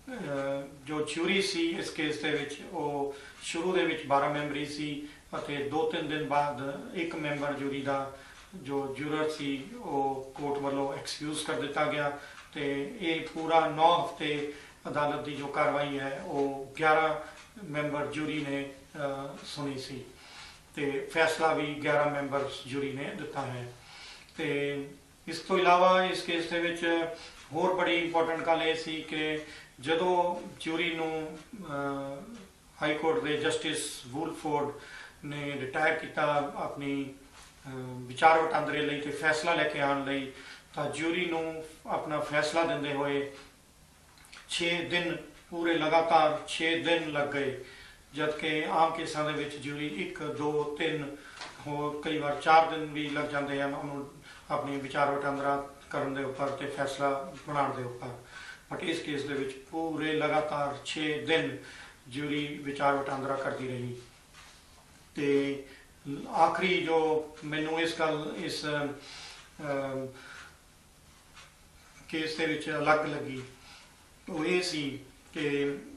A: जो ज्यूरी सी इस केस दे विच वो शुरू दे विच बारह मैंबरी सी अते दो तीन दिन बाद एक मैंबर ज्यूरी का जो ज्यूरर सी वो कोर्ट वालों एक्सक्यूज कर दिता गया। तो ये पूरा नौ हफ्ते अदालत की जो कार्रवाई है वो ग्यारह मैंबर ज्यूरी ने सुनी सी ते फैसला भी ग्यारह मैंबर ज्यूरी ने दिता है। तो इस तो इलावा इस केस दे विच होर बड़ी इंपॉर्टेंट गल ये सी कि जदों ज्यूरी नूं हाई कोर्ट के जस्टिस वुलफोर्ड ने रिटायर किया अपनी विचार वटांदरे लई ते फैसला लैके आने लई, तो ज्यूरी नूं अपना फैसला देंदे हुए छे दिन पूरे लगातार छे दिन लग गए, जबकि आम केसां दे विच ज्यूरी एक दो तीन हो कई बार चार दिन भी लग जाते हैं उन्होंने अपनी विचार वटांदरा करन दे उपर ते फैसला बनाने दे उपर। बट इस केस दे विच पूरे लगातार छे दिन ज्यूरी विचार वटांदरा करती रही। तो आखिरी जो मैनू इस गल इस आ, केस दे विच अलग लगी वो ये सी कि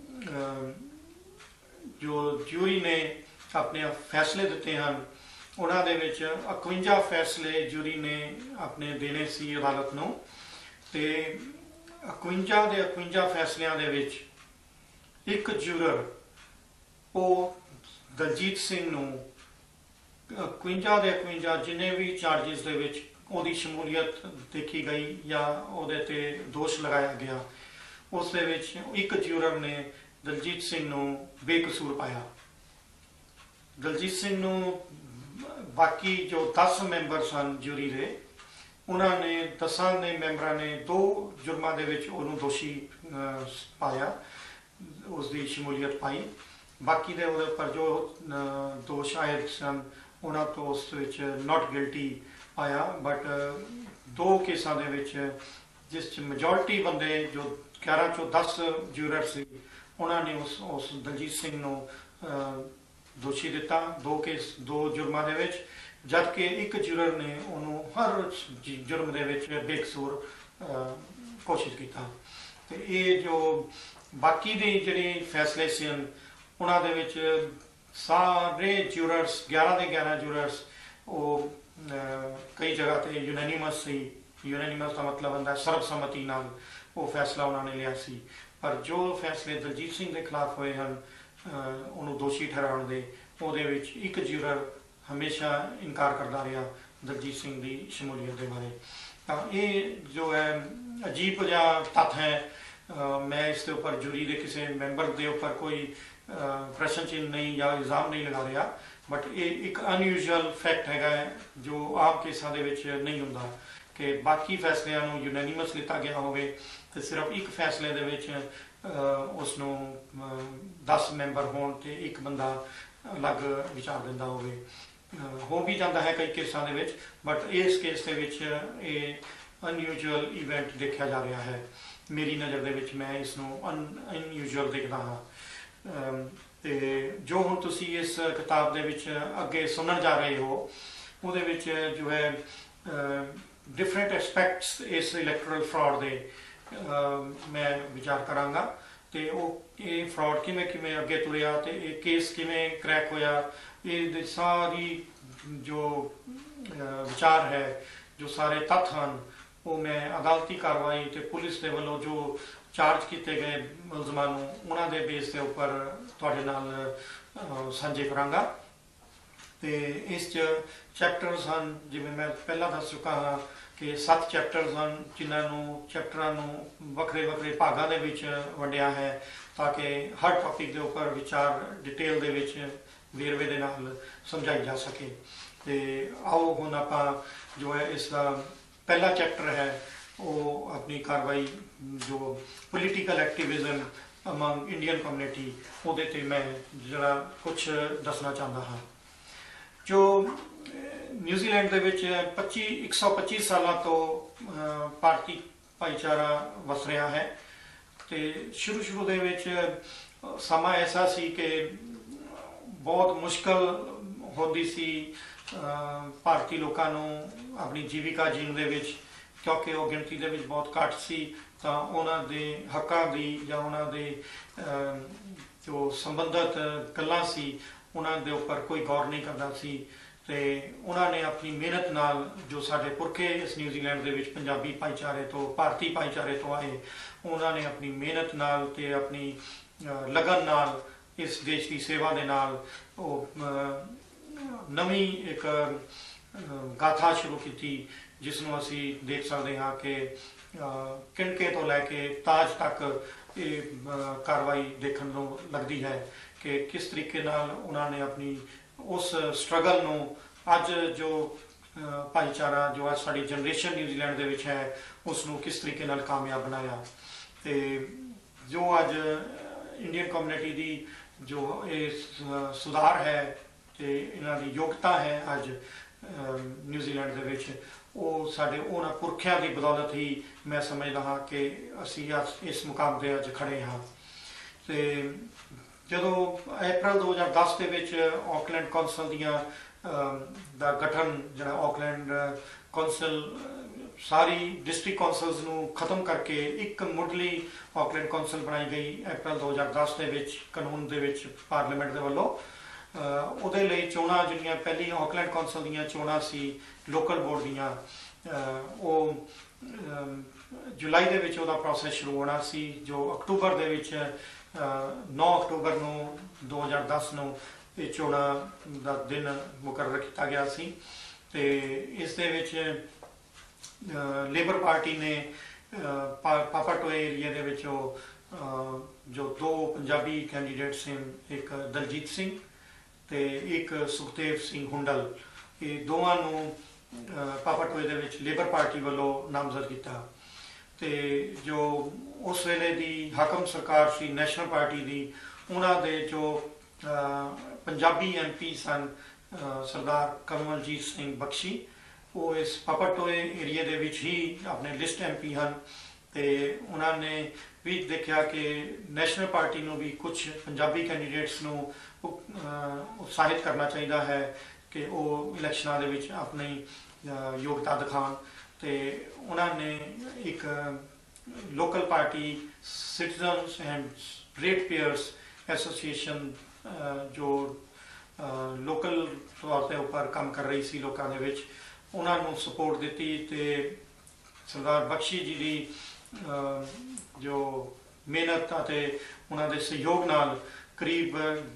A: जो ज्यूरी ने अपने फैसले दिते हैं उन्होंने इकवंजा फैसले ज्यूरी ने अपने देने सी अदालत नूं ते इकवंजा दे इकवंजा फैसलियां दे विच एक ज्यूरर वो दलजीत सिंह नूं इकवंजा दे इकवंजा जिन्हें भी चार्जिस दे विच ओहदी शमूलीयत देखी गई या ओहदे ते दोष लगाया गया, उस दे विच एक ज्यूरर ने दलजीत सिंह नूं बेकसूर पाया। दलजीत सिंह नूं बाकी जो दस मैंबर सन ज्यूरी दे उन्होंने दसां ने मैंबरां ने दो जुर्मां दे विच उहनूं दोषी पाया, उसकी शमूलीयत पाई। बाकी दे उहदे उपर जो दोष आए सन उन्हां तो उस विच नॉट गिल्टी पाया। बट दो केसां दे विच जिस मेजोरिटी बंदे जो ग्यारह चो दस ज्यूरर सी उन्होंने उस उस दलजीत सिंह नूं दोषी दिता दो केस दो जुर्मां दे विच, जबकि एक ज्यूरर ने उन्होंने हर जुर्म दे विच बेकसूर घोषित किया। तो ये जो बाकी दे जिहड़े फैसले सन उन्हां दे विच सारे ज्यूरर्स ग्यारह के ग्यारह ज्यूरर्स वो कई जगह पर यूनैनिमस सी। यूनैनिमस का मतलब होंदा सर्वसम्मति नाल वो फैसला उन्होंने लिया सी। पर जो फैसले दलजीत सिंह के खिलाफ हुए हैं उन्होंने दोषी ठहराने दे उहदे विच एक ज्यूरर हमेशा इनकार करता रहा दलजीत सिंह की शमूलीयत के बारे। तो ये जो है अजीब जिहा तत्थ है। आ, मैं इसके उपर ज्यूरी के किसी मैंबर के उपर कोई प्रश्न चिन्ह नहीं या इल्ज़ाम नहीं लगा रहा, बट ये एक अनयूजुअल फैक्ट है जो आम केसां दे विच नहीं हुंदा कि बाकी फैसलियां नूं यूनैनिमस लिता गया होवे ते सिर्फ एक फैसले दे विच उसनूं दस मैंबर होण ते एक बंदा अलग विचार दिंदा होवे। हो भी जाता है कई केसां दे विच, बट इस केस दे विच ये अनयूजुअल इवेंट देखा जा रहा है। मेरी नज़र दे विच मैं इसनूं अन अनयूजुअल देखदा हां। ते जो हुण तुसीं इस किताब दे विच अगे सुनन जा रहे हो उहदे विच जो है डिफरेंट एस्पैक्ट्स इस इलैक्टोरल फ्रॉड दे मैं विचार करांगा ते वो ये फ्रॉड किवें किवें अगे तुरिया ते ये केस किवें क्रैक होया, ये सारी जो विचार है जो सारे तत्थ हैं वो मैं अदालती कार्रवाई ते पुलिस दे वल्लों जो चार्ज किए गए मुलजमां नूं उन्हां दे बेस के उपर तुहाडे नाल सांझे करांगा। ते इस चैप्टर्स हैं जिवें मैं पहला दस चुका हाँ कि सत्त चैप्टर्स हैं जिन्होंने चैप्टरां नूं वखरे वखरे भागां दे विच वंडिया है ताकि हर टॉपिक के उपर विचार डिटेल दे विच वेरवे दे नाल समझाई जा सके। ते आओ हुण आपां जो है इसका पहला चैप्टर है वो अपनी कार्रवाई जो political activism among Indian community उहदे ते मैं जरा कुछ दसना चाहता हाँ। जो न्यूजीलैंड दे विच पच्ची एक सौ पच्ची साल तो भारती भाईचारा वस रहा है। तो शुरू शुरू दे विच समा ऐसा सी कि बहुत मुश्किल होती सी भारतीय लोगों नूं अपनी जीविका जीण दे विच क्योंकि वो गिनती दे विच बहुत घट सी तां उन्हां दे हक्कां दी जां उन्हां दे जो संबंधित गल्लां सी उन्हां दे उपर कोई गौर नहीं करदा सी ते उन्होंने अपनी मेहनत नाल जो साडे पुरखे इस न्यूजीलैंड दे विच पंजाबी भाईचारे तो भारतीय भाईचारे तो आए उन्होंने अपनी मेहनत नाल ते अपनी लगन नाल इस देश की सेवा दे नाल नवी एक गाथा शुरू की जिसनों असी देख सकते हाँ कि किणके तो लैके ताज तक ये कार्रवाई देखने को लगती है कि किस तरीके नाल उन्होंने अपनी उस स्ट्रगल नूं अज जो भाईचारा जो अज साड़ी जनरेशन न्यूजीलैंड दे विच है उसनूं किस तरीके नाल कामयाब बनाया ते जो अज इंडियन कम्यूनिटी दी जो ये सुधार है ते इन्हां दी योग्यता है अज न्यूजीलैंड दे विच वो साडे उन्हां पुरखियां दी बदौलत ही मैं समझदा हाँ कि असी अज इस मुकाम ते अज खड़े हाँ ते जदों अप्रैल दो हज़ार दस के विच ऑकलैंड कौंसल दियां दा गठन जिहड़ा ऑकलैंड कौंसल सारी डिस्ट्रिक्ट कौंसल्स नूं खत्म करके एक मुढ़ली ऑकलैंड कौंसल बनाई गई अप्रैल दो हज़ार दस के विच कानून दे विच पार्लीमेंट दे वल्लों उहदे लई चोणां जिहड़ियां पहली ऑकलैंड कौंसल दियां चोणां सी लोकल बोर्ड दियां वो जुलाई दे विच उहदा प्रोसैस शुरू होना सी जो अक्तूबर दे विच नौ अक्तूबर नूं दो हज़ार दस नूं ये चोणां दा दिन मुकर्रर किया गया सी ते इस दे विच लेबर पार्टी ने पापाटोए एरिया दे विच जो दो पंजाबी कैंडीडेट सन एक दलजीत सिंह ते एक सुखदेव सिंह हुंडल ये दोवां नूं पापाटोए दे विच लेबर पार्टी वालों नामजद किया ते जो उस वेले दी हाकम सरकार सी नैशनल पार्टी दी उन्हां दे जो पंजाबी एम पी सन सरदार कमलजीत सिंह बख्शी वो इस पापाटोए एरिया दे विच ही अपने लिस्ट एम पी हैं ते उन्होंने भी देखा कि नैशनल पार्टी नूं भी कुछ पंजाबी कैंडीडेट्स नूं उत्साहित करना चाहिए है कि वो इलैक्शनां दे विच अपनी योग्यता दिखाण ते उन्होंने एक local party citizens and rate payers association जो लोकल तौर के उपर काम कर रही सी लोगों के विच उन्होंने सपोर्ट दी ते सरदार बख्शी जी की जो मेहनत आते उन्होंने सहयोग नाल करीब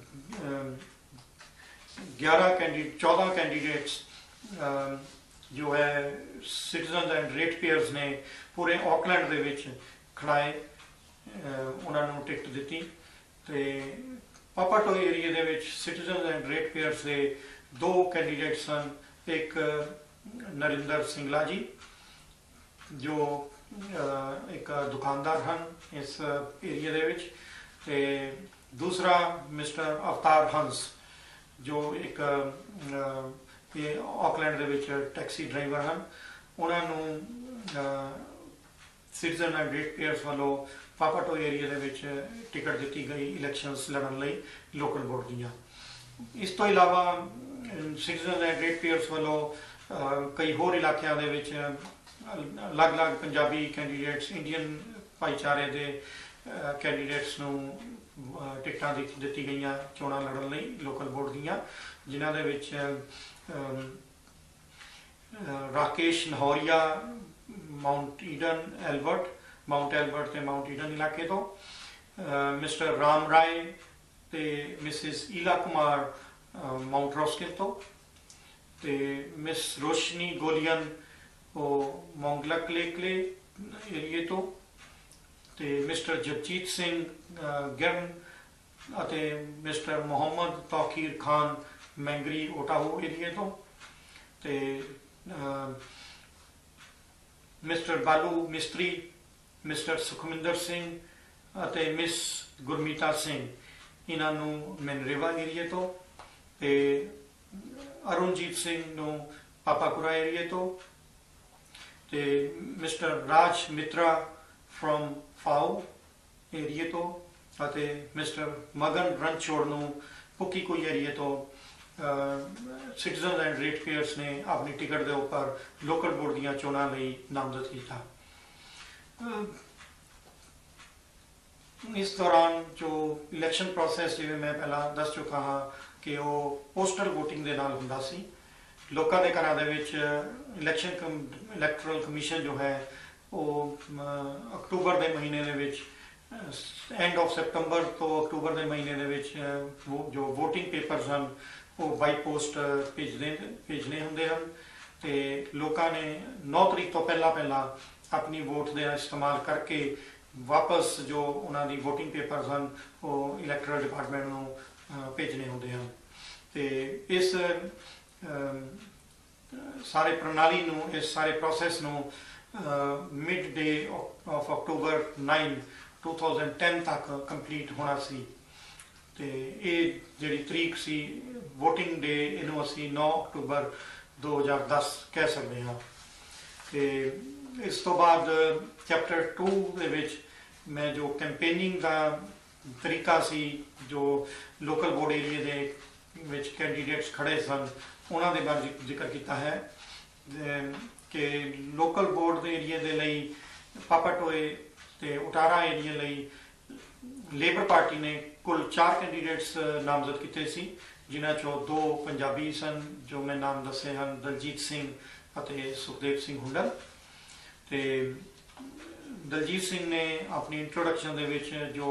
A: ग्यारह कैंडी चौदह कैंडीडेट्स जो है सिटीजन एंड रेट पेयर्स ने पूरे ऑकलैंड दे विच खड़ाए उन्होंने टिकट दी ते पापाटोए एरिया दे विच सिटीजन एंड रेट पेयर्स के दो कैंडीडेट सन एक नरिंदर सिंगला जी जो एक दुकानदार हैं इस एरिया दे विच ते दूसरा मिस्टर अवतार हंस जो एक ये ऑकलैंड दे विच टैक्सी ड्राइवर हैं उन्होंने सिटीजन एंड रेट पेयर्स वालों पापाटोए एरिया दे विच टिकट दी गई इलैक्शनस लड़न लई लोकल बोर्ड दियां इस तो इलावा सिटीजन एंड रेट पेयर्स वालों कई होर इलाकों दे विच अलग अलग पंजाबी कैंडीडेट्स इंडियन भाईचारे दे कैंडीडेट्स नूं टिकटां दित्ती गई चोणां लड़न लई लोकल बोर्ड दियां जिन्हां दे विच Rakesh Nahoria Mount Eden Albert Mount Albert ते माउंट ईडन इलाके तो मिस्टर राम राय ते Mrs Ila Kumar Mount Roskill तो ते मिस रोशनी गोलियन वो मोंगलक लेकले एरिए तो ते मिस्टर जगजीत सिंह गिरन अते Mr Mohammad Tauqeer Khan Mangere Otahuhu एरिए तो ते मिस्टर बालू मिस्त्री मिस्टर सुखमिंदर सिंह अते मिस गुरमीता सिंह इन्हों मनरेवा एरिए तो ते अरुणजीव सिंह नूं पापाकुरा एरिए तो ते मिस्टर राज मित्रा फ्रॉम फाउ एरिए तो अते मिस्टर मगन रणछोड़ नूं पुकी कोई एरिए तो सिटीजन एंड रेट पेयर्स ने अपनी टिकट के उपर लोकल बोर्ड दी चोणां लई नामजद किया। इस दौरान जो इलैक्शन प्रोसैस जिवें मैं पहला दस चुका हाँ कि वो पोस्टल वोटिंग के नाल हुंदा सी। लोकां दे घरां दे विच इलैक्शन कम इलैक्टरल कमीशन जो है वो अक्तूबर के महीने दे विच एंड ऑफ सितंबर तो अक्तूबर के महीने दे विच वो जो वोटिंग पेपर्स हैं वो बाई पोस्ट भेजने भेजने होंदे हन ते लोकां ने नौ तरीक तो पहला पहला अपनी वोट का इस्तेमाल करके वापस जो उन्होंने वोटिंग पेपर्स हैं वो इलैक्टरल डिपार्टमेंट को भेजने होंदे हन ते इस सारे प्रणाली नूं इस सारे प्रोसैस नूं mid day of October nine two thousand ten तक कंप्लीट होना सी ते ये जिहड़ी तरीक सी वोटिंग डे इनू असी नौ अक्टूबर दो हज़ार दस कह सकते हाँ। ते इस तो बाद चैप्टर टू दे विच मैं जो कैंपेनिंग का तरीका सी जो लोकल बोर्ड एरिए दे विच कैंडीडेट्स खड़े सन उन्होंने दे बारे जिक्र किया है कि लोकल बोर्ड एरिए दे लई पापाटोए ते उटारा एरिए लई लेबर पार्टी ने कुल चार कैंडीडेट्स नामजद किए सी जिन्हां चों दो पंजाबी सन जो मैं नाम दसे हैं दलजीत सिंह अते सुखदेव सिंह हुंडल। ते दलजीत सिंह ने अपनी इंट्रोडक्शन दे विच जो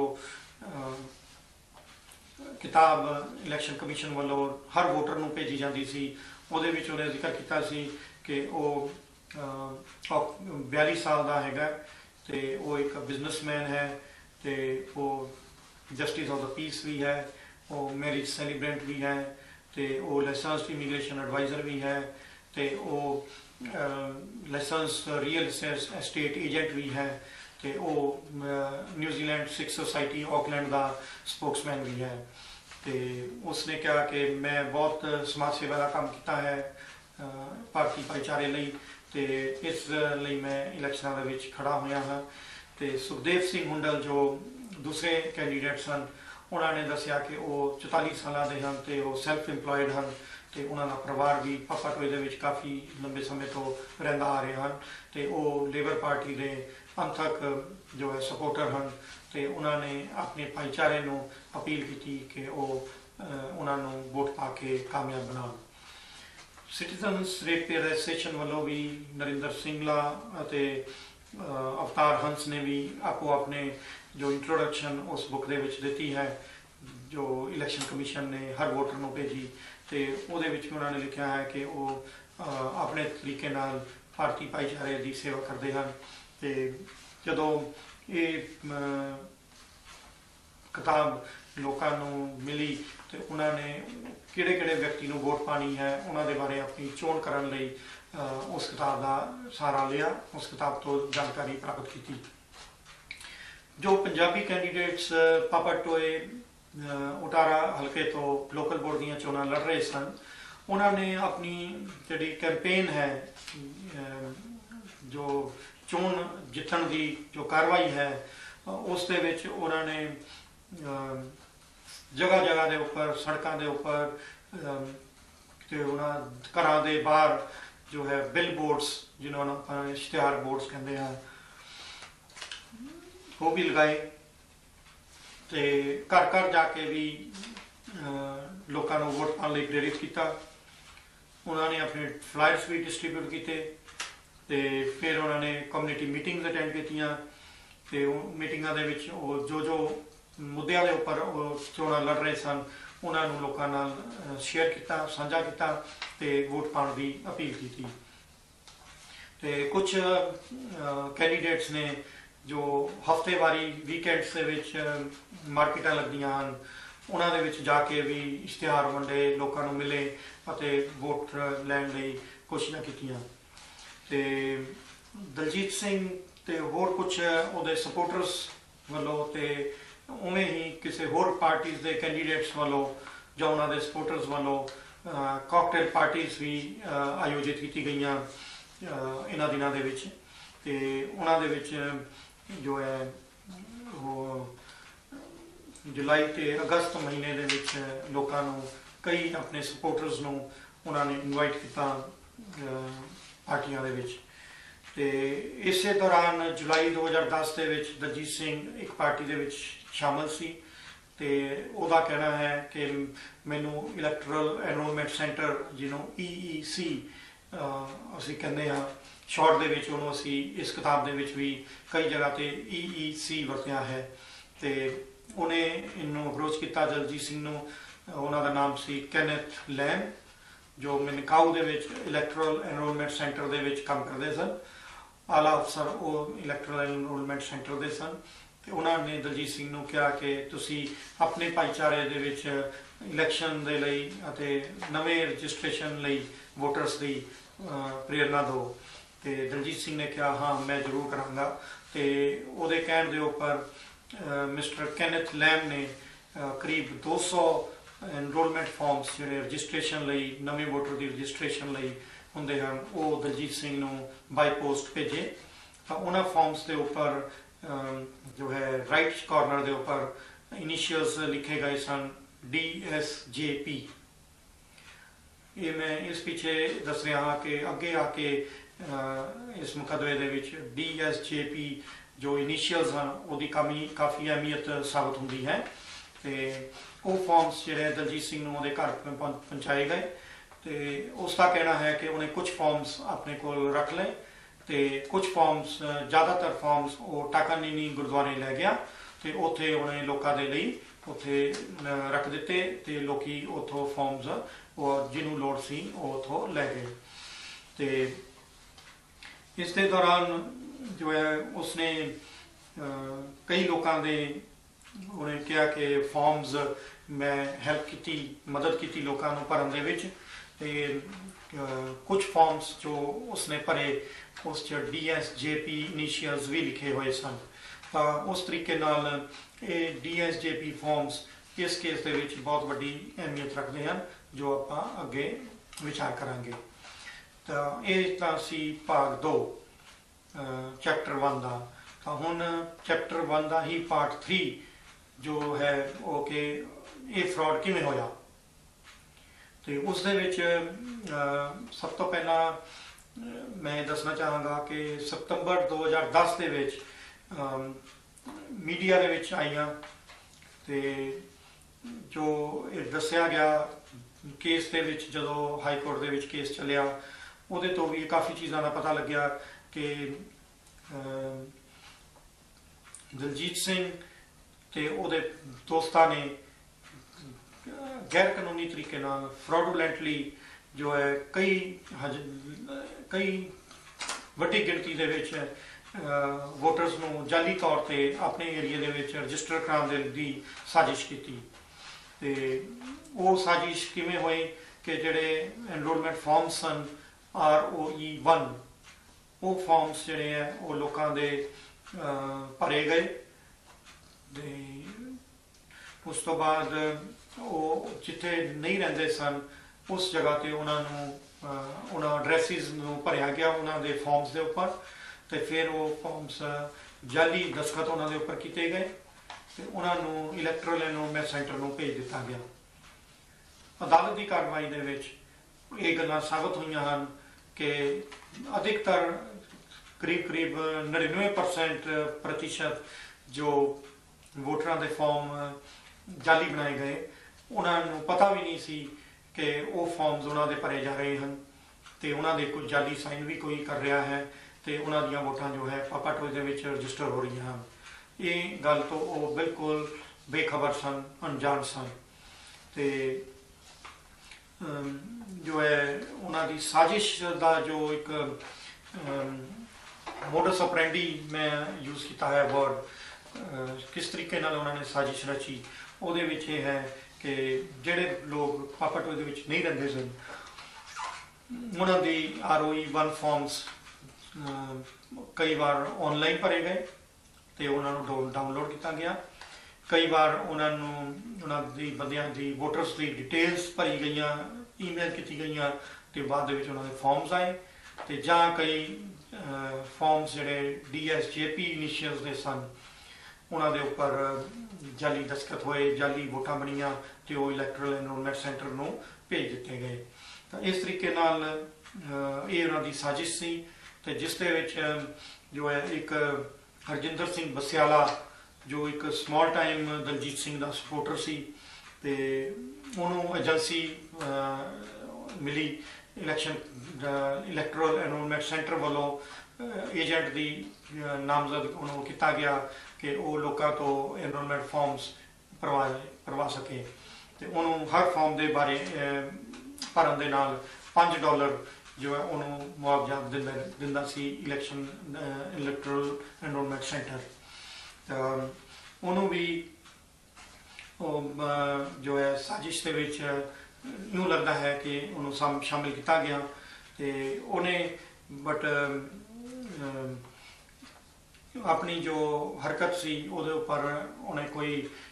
A: किताब इलैक्शन कमीशन वालों हर वोटर नूं भेजी जाती सी उहदे विच उहने जिक्र किया सी कि वह बयाली साल का हैगा ते वो एक बिजनेसमैन है ते वो जस्टिस ऑफ द पीस भी है, वो मैरिज सैलीब्रेंट भी है ते वो लाइसेंस्ड इमीग्रेशन एडवाइज़र भी है ते वो लाइसेंस रियल एस्टेट एजेंट भी है ते वो न्यूजीलैंड सिख सोसाइटी ऑकलैंड का स्पोक्समैन भी है। तो उसने कहा कि मैं बहुत समाज सेवा का काम किया है भारतीय भाईचारे लई ते इस लई मैं इलैक्शनां दे विच खड़ा होया हाँ। तो सुखदेव सिंह हुंडल जो दूसरे कैंडीडेट सन उन्होंने दसिया कि वो चौताली साल के हैं तो वो सैल्फ इंपलॉयड हैं तो उन्होंने परिवार भी पापाटोए दे विच काफ़ी लंबे समय तो रहिंदा आ रहे हैं तो वो लेबर पार्टी के अंथक जो है सपोर्टर हैं तो उन्होंने अपने भाईचारे को अपील की कि वो उन्होंने वोट पा के कामयाब बना। सिटीजनस रेट पेयर एसोसीएशन वालों भी नरिंदर सिंगला अते अवतार हंस ने भी आपको अपने जो इंट्रोडक्शन उस बुक दे विच दी है जो इलैक्शन कमीशन ने हर वोटर को भेजी तो उहदे विच भी उन्होंने लिखा है कि वो अपने तरीके नाल भारतीय भाईचारे की सेवा करते हैं। तो जदों ये किताब लोगों को मिली तो उन्होंने किहड़े किहड़े व्यक्ति को वोट पानी है उन्होंने बारे अपनी चोण करन लई उस किताब का सहारा लिया, उस किताब तो जानकारी प्राप्त की। जो पंजाबी कैंडीडेट्स पापाटोए उटारा हल्के तो लोकल बोर्ड दी चोणां लड़ रहे सन उन्होंने अपनी जिहड़ी कैंपेन है जो चोण जितण की जो कार्रवाई है उस दे विच उन्होंने जगह जगह के उपर सड़कों के उपर घरां दे बाहर जो है बिल बोर्ड्स जिन्होंने इश्तिहार बोर्ड्स कहते हैं वो भी लगाए तो घर घर जाके भी लोगों को वोट पाने लिए प्रेरित किया। उन्होंने अपने फ्लायर्स भी डिस्ट्रीब्यूट किए तो फिर उन्होंने कम्यूनिटी मीटिंग्स अटेंड कीतियां तो मीटिंगां दे विच जो जो मुद्दों के उपर चोणां लड़ रहे सन उन्होंने लोगों नाल शेयर किया साझा किया तो वोट पाने की अपील की। तो कुछ कैंडीडेट्स ने जो हफ्तेवारी वीकेंड्स के विच मार्केटां लगदियां हन उन्होंने विच जाके भी इश्तिहार वंडे लोगों को मिले और वोट लैण लई कोशिशां कीतियां। तो दलजीत सिंह ते होर कुछ उहदे सपोर्टर्स वालों ते उवें ही किसी होर पार्टीज के कैंडीडेट्स वालों जो उन्होंने सपोर्टर्स वालों कॉकटेल पार्टीज भी आयोजित की गई इन्हां दिनां दे विच ते उन्हां दे विच जो है वो जुलाई ते अगस्त महीने दे विच लोकां नूं कई अपने सपोर्टर्स ਨੂੰ ਉਹਨਾਂ ਨੇ ਇਨਵਾਈਟ ਕੀਤਾ ਪਾਰਟੀਆਂ ਦੇ ਵਿੱਚ। ਤੇ ਇਸੇ ਦੌਰਾਨ ਜੁਲਾਈ ਦੋ ਹਜ਼ਾਰ ਦਸ ਦੇ ਵਿੱਚ ਦਲਜੀਤ ਸਿੰਘ ਇੱਕ ਪਾਰਟੀ ਦੇ ਵਿੱਚ ਸ਼ਾਮਲ ਸੀ ਤੇ ਉਹਦਾ ਕਹਿਣਾ ਹੈ ਕਿ ਮੈਨੂੰ ਇਲੈਕਟਰਲ ਐਨਰੋਲਮੈਂਟ ਸੈਂਟਰ ਜਿਹਨੂੰ ਈ ਈ ਸੀ ਅਸੀਂ ਕਹਿੰਦੇ ਹਾਂ ਸ਼ਾਰਟ ਦੇ ਵਿੱਚ, ਉਹਨੂੰ ਅਸੀਂ ਇਸ ਕਿਤਾਬ ਦੇ ਵਿੱਚ ਵੀ ਕਈ ਜਗ੍ਹਾ ਤੇ ਈ ਈ ਸੀ ਵਰਤਿਆ ਹੈ। ਤੇ ਉਹਨੇ ਇਹਨੂੰ ਅਪਰੋਚ ਕੀਤਾ ਦਲਜੀਤ ਸਿੰਘ ਨੂੰ। ਉਹਨਾਂ ਦਾ ਨਾਮ ਸੀ ਕੈਨੇਥ ਲੈਮ, ਜੋ ਮਨਕਾਊ ਦੇ ਵਿੱਚ ਇਲੈਕਟਰਲ ਐਨਰੋਲਮੈਂਟ ਸੈਂਟਰ ਦੇ ਵਿੱਚ ਕੰਮ ਕਰਦੇ ਸਨ। ਆਲਾ ਅਫਸਰ ਉਹ ਇਲੈਕਟਰਲ ਐਨਰੋਲਮੈਂਟ ਸੈਂਟਰ ਦੇ ਸਨ। ਤੇ ਉਹਨਾਂ ਨੇ ਦਲਜੀਤ ਸਿੰਘ ਨੂੰ ਕਿਹਾ ਕਿ ਤੁਸੀਂ ਆਪਣੇ ਭਾਈਚਾਰੇ ਦੇ ਵਿੱਚ ਇਲੈਕਸ਼ਨ ਦੇ ਲਈ ਅਤੇ ਨਵੇਂ ਰਜਿਸਟ੍ਰੇਸ਼ਨ ਲਈ ਵੋਟਰਸ ਦੀ ਪ੍ਰੇਰਨਾ ਦਿਓ। ਤੇ ਦਲਜੀਤ ਸਿੰਘ ਨੇ ਕਿਹਾ ਹਾਂ ਮੈਂ ਜ਼ਰੂਰ ਕਰਾਂਗਾ। ਤੇ ਉਹਦੇ ਕਹਿਣ ਦੇ ਉੱਪਰ ਮਿਸਟਰ ਕੈਨੇਥ ਲੈਮ ਨੇ ਕਰੀਬ ਦੋ ਸੌ ਐਨਰੋਲਮੈਂਟ ਫਾਰਮਸ ਜਿਹੜੇ ਰਜਿਸਟ੍ਰੇਸ਼ਨ ਲਈ, ਨਵੇਂ ਵੋਟਰ ਦੀ ਰਜਿਸਟ੍ਰੇਸ਼ਨ ਲਈ ਹੁੰਦੇ ਹਨ, ਉਹ ਦਲਜੀਤ ਸਿੰਘ ਨੂੰ ਬਾਈ ਪੋਸਟ ਭੇਜੇ। ਤਾਂ ਉਹਨਾਂ ਫਾਰਮਸ ਦੇ ਉੱਪਰ ਜੋ ਹੈ ਰਾਈਟ ਕਾਰਨਰ ਦੇ ਉੱਪਰ ਇਨੀਸ਼ੀਅਲਸ ਲਿਖੇ ਗਏ ਸਨ ਡੀ ਐਸ ਜੇ ਪੀ। ਇਹ ਮੈਂ ਇਸ ਪਿੱਛੇ ਦੱਸ ਰਿਹਾ ਹਾਂ ਕਿ ਅੱਗੇ ਆ ਕੇ ਇਸ ਮੁਕੱਦਮੇ ਦੇ ਵਿੱਚ ਡੀ ਐਸ ਜੇ ਪੀ ਜੋ ਇਨੀਸ਼ੀਅਲਸ ਹਨ ਉਹਦੀ ਕਮੀ ਕਾਫੀ ਅਹਿਮੀਅਤ ਸਾਬਤ ਹੁੰਦੀ ਹੈ। ਤੇ ਉਹ ਫਾਰਮਸ ਜਿਹੜੇ ਦਲਜੀਤ ਸਿੰਘ ਨੂੰ ਉਹਦੇ ਘਰ ਪਹੁੰਚਾਏ ਗਏ। ਤੇ ਉਸ ਦਾ ਕਹਿਣਾ ਹੈ ਕਿ ਉਹਨੇ ਕੁਝ ਫਾਰਮਸ ਆਪਣੇ ਕੋਲ ਰੱਖ ਲਏ ਤੇ ਕੁਝ ਫਾਰਮਸ, ਜ਼ਿਆਦਾਤਰ ਫਾਰਮਸ ਉਹ ਟਾਕਾਨੀਨੀ ਗੁਰਦੁਆਰੇ ਲੈ ਗਿਆ ਤੇ ਉੱਥੇ ਉਹਨੇ ਲੋਕਾਂ ਦੇ ਲਈ ਉੱਥੇ ਰੱਖ ਦਿੱਤੇ ਤੇ ਲੋਕੀ ਉੱਥੋਂ ਫਾਰਮਸ ਉਹ ਜਿਹਨੂੰ ਲੋੜ ਸੀ ਉਹ ਉੱਥੋਂ ਲੈ ਗਏ। ਤੇ ਇਸ ਦੇ ਦੌਰਾਨ ਜੋ ਹੈ ਉਸਨੇ ਕਈ ਲੋਕਾਂ ਦੇ ਉਹਨੇ ਕਿਹਾ ਕਿ ਫਾਰਮਸ ਮੈਂ ਹੈਲਪ ਕੀਤੀ, ਮਦਦ ਕੀਤੀ ਲੋਕਾਂ ਨੂੰ ਭਰਨ ਦੇ ਵਿੱਚ। ਤੇ ਕੁਝ ਫਾਰਮਸ ਜੋ ਉਸਨੇ ਭਰੇ ਉਸ 'ਚ ਡੀ ਐਸ ਜੇ ਪੀ ਇਨੀਸ਼ੀਅਲਸ ਵੀ ਲਿਖੇ ਹੋਏ ਸਨ। ਤਾਂ ਉਸ ਤਰੀਕੇ ਨਾਲ ਇਹ ਡੀ ਐਸ ਜੇ ਪੀ ਫਾਰਮਸ ਇਸ ਕੇਸ ਦੇ ਵਿੱਚ ਬਹੁਤ ਵੱਡੀ ਅਹਿਮੀਅਤ ਰੱਖਦੇ ਹਨ, ਜੋ ਆਪਾਂ ਅੱਗੇ ਵਿਚਾਰ ਕਰਾਂਗੇ। ਤਾਂ ਇਹ ਤਾਂ ਸੀ ਭਾਗ ਦੋ ਚੈਪਟਰ ਵਨ ਦਾ। ਤਾਂ ਹੁਣ ਚੈਪਟਰ ਵਨ ਦਾ ਹੀ ਪਾਰਟ ਥ੍ਰੀ ਜੋ ਹੈ ਉਹ ਕਿ ਇਹ ਫਰਾਡ ਕਿਵੇਂ ਹੋਇਆ। ਤੇ ਉਸ ਦੇ ਵਿੱਚ ਸਭ ਤੋਂ ਪਹਿਲਾਂ ਮੈਂ ਦੱਸਣਾ ਚਾਹਾਂਗਾ ਕਿ ਸਤੰਬਰ ਦੋ ਹਜ਼ਾਰ ਦਸ ਦੇ ਵਿੱਚ ਮੀਡੀਆ ਦੇ ਵਿੱਚ ਆਈਆਂ ਤੇ ਜੋ ਇਹ ਦੱਸਿਆ ਗਿਆ ਕੇਸ ਦੇ ਵਿੱਚ, ਜਦੋਂ ਹਾਈ ਕੋਰਟ ਦੇ ਵਿੱਚ ਕੇਸ ਚੱਲਿਆ ਉਹਦੇ ਤੋਂ ਵੀ ਕਾਫੀ ਚੀਜ਼ਾਂ ਦਾ ਪਤਾ ਲੱਗਿਆ ਕਿ ਦਲਜੀਤ ਸਿੰਘ ਤੇ ਉਹਦੇ ਦੋਸਤਾਂ ਨੇ ਗੈਰ ਕਾਨੂੰਨੀ ਤਰੀਕੇ ਨਾਲ ਫਰਾਡੂਲੈਂਟਲੀ ਜੋ ਹੈ ਕਈ ਕਈ ਵੱਡੀ ਗਿਣਤੀ ਦੇ ਵਿੱਚ ਵੋਟਰਸ ਨੂੰ ਜਾਲੀ ਤੌਰ ਤੇ ਆਪਣੇ ਏਰੀਏ ਦੇ ਵਿੱਚ ਰਜਿਸਟਰ ਕਰਾਉਣ ਦੇ ਦੀ ਸਾਜ਼ਿਸ਼ ਕੀਤੀ। ਤੇ ਉਹ ਸਾਜ਼ਿਸ਼ ਕਿਵੇਂ ਹੋਈ ਕਿ ਜਿਹੜੇ ਐਨਰੋਲਮੈਂਟ ਫਾਰਮਸ ਸਨ ਆਰ ਓ ਈ ਵਨ, ਉਹ ਫਾਰਮਸ ਜਿਹੜੇ ਹੈ ਉਹ ਲੋਕਾਂ ਦੇ ਭਰੇ ਗਏ। ਤੇ ਉਸ ਤੋਂ ਬਾਅਦ ਉਹ ਜਿੱਥੇ ਨਹੀਂ ਰਹਿੰਦੇ ਸਨ ਉਸ ਜਗ੍ਹਾ ਤੇ ਉਹਨਾਂ ਨੂੰ ਉਹਨਾਂ ਐਡਰੈਸਿਸ ਨੂੰ ਭਰਿਆ ਗਿਆ ਉਹਨਾਂ ਦੇ ਫਾਰਮਸ ਦੇ ਉੱਪਰ। ਤੇ ਫਿਰ ਉਹ ਫਾਰਮਸ ਜਾਲੀ ਦਸਖਤ ਉਹਨਾਂ ਦੇ ਉੱਪਰ ਕੀਤੇ ਗਏ ਤੇ ਉਹਨਾਂ ਨੂੰ ਇਲੈਕਟਰਲ ਐਨਰੋਲਮੈਂਟ ਸੈਂਟਰ ਨੂੰ ਭੇਜ ਦਿੱਤਾ ਗਿਆ। ਅਦਾਲਤ ਦੀ ਕਾਰਵਾਈ ਦੇ ਵਿੱਚ ਇਹ ਗੱਲਾਂ ਸਾਬਤ ਹੋਈਆਂ ਹਨ ਕਿ ਅਧਿਕਤਰ ਕਰੀਬ ਕਰੀਬ ਨੜਿਨਵੇਂ ਪਰਸੈਂਟ ਪ੍ਰਤੀਸ਼ਤ ਜੋ ਵੋਟਰਾਂ ਦੇ ਫਾਰਮ ਜਾਲੀ ਬਣਾਏ ਗਏ, ਉਹਨਾਂ ਨੂੰ ਪਤਾ ਵੀ ਨਹੀਂ ਸੀ ਕਿ ਉਹ ਫਾਰਮਸ ਉਹਨਾਂ ਦੇ ਭਰੇ ਜਾ ਰਹੇ ਹਨ ਤੇ ਉਹਨਾਂ ਦੇ ਕੋਈ ਜਾਲੀ ਸਾਈਨ ਵੀ ਕੋਈ ਕਰ ਰਿਹਾ ਹੈ ਤੇ ਉਹਨਾਂ ਦੀਆਂ ਵੋਟਾਂ ਜੋ ਹੈ ਪਾਪਾਟੋਏ ਦੇ ਵਿੱਚ ਰਜਿਸਟਰ ਹੋ ਰਹੀਆਂ ਹਨ। ਇਹ ਗੱਲ ਤੋਂ ਉਹ ਬਿਲਕੁਲ ਬੇਖਬਰ ਸਨ, ਅਣਜਾਣ ਸਨ। ਤੇ ਜੋ ਹੈ ਉਹਨਾਂ ਦੀ ਸਾਜ਼ਿਸ਼ ਦਾ ਜੋ ਇੱਕ ਮੋਡਸ ਆਪਰੈਂਡੀ ਮੈਂ ਯੂਜ਼ ਕੀਤਾ ਹੈ ਵਰਡ, ਕਿਸ ਤਰੀਕੇ ਨਾਲ ਉਹਨਾਂ ਨੇ ਸਾਜ਼ਿਸ਼ ਰਚੀ, ਉਹਦੇ ਵਿੱਚ ਇਹ ਹੈ ਕਿ ਜਿਹੜੇ ਲੋਕ ਪਾਪਾਟੋਏ ਦੇ ਵਿੱਚ ਨਹੀਂ ਰਹਿੰਦੇ ਸਨ ਉਹਨਾਂ ਦੀ R O E one forms ਕਈ ਵਾਰ ਆਨਲਾਈਨ ਭਰੇ ਗਏ ਤੇ ਉਹਨਾਂ ਨੂੰ ਡਾਊਨਲੋਡ ਕੀਤਾ ਗਿਆ। ਕਈ ਵਾਰ ਉਹਨਾਂ ਨੂੰ ਉਹਨਾਂ ਦੀ ਬੰਦਿਆਂ ਦੀ ਵੋਟਰਸ ਦੀ ਡਿਟੇਲਸ ਭਰੀ ਗਈਆਂ, ਈਮੇਲ ਕੀਤੀ ਗਈਆਂ ਤੇ ਬਾਅਦ ਦੇ ਵਿੱਚ ਉਹਨਾਂ ਦੇ ਫਾਰਮਸ ਆਏ। ਤੇ ਜਾਂ ਕਈ ਫਾਰਮਸ ਜਿਹੜੇ ਡੀ ਐਸ ਜੇ ਪੀ ਇਨੀਸ਼ੀਅਲਸ ਦੇ ਸਨ उन्होंने उपर जाली दस्तखत होए, जाली वोटां बनिया तो वो इलैक्टरल एनरोलमेंट सेंटर को भेज दिते गए। तो इस तरीके नाल ये उन्हों की साजिश सी। तो जिस दे विच जो है एक हरजिंदर सिंह बसियाला जो एक स्मॉल टाइम दलजीत सिंह का सपोर्टर सी, ते उन्होंने एजेंसी मिली इलैक्शन इलैक्टरल एनरोलमेंट सेंटर वालों एजेंट की नामजद उन्होंने किया गया कि वो लोगों तो एनरोलमेंट फॉर्म्स भरवा भरवा सके। तो उन्होंने हर फॉर्म के बारे भरन दे नाल पाँच डॉलर जो है उन्होंने मुआवजा दिंदा दिंदा सी इलैक्शन इलैक्टरल एनरोलमेंट सेंटर। तो उन्होंने भी जो है साजिश के विच यूँ लगता है कि उन्होंने शामिल किया गया। तो उन्हें बट अपनी जो हरकत सी उहदे उपर उन्हें कोई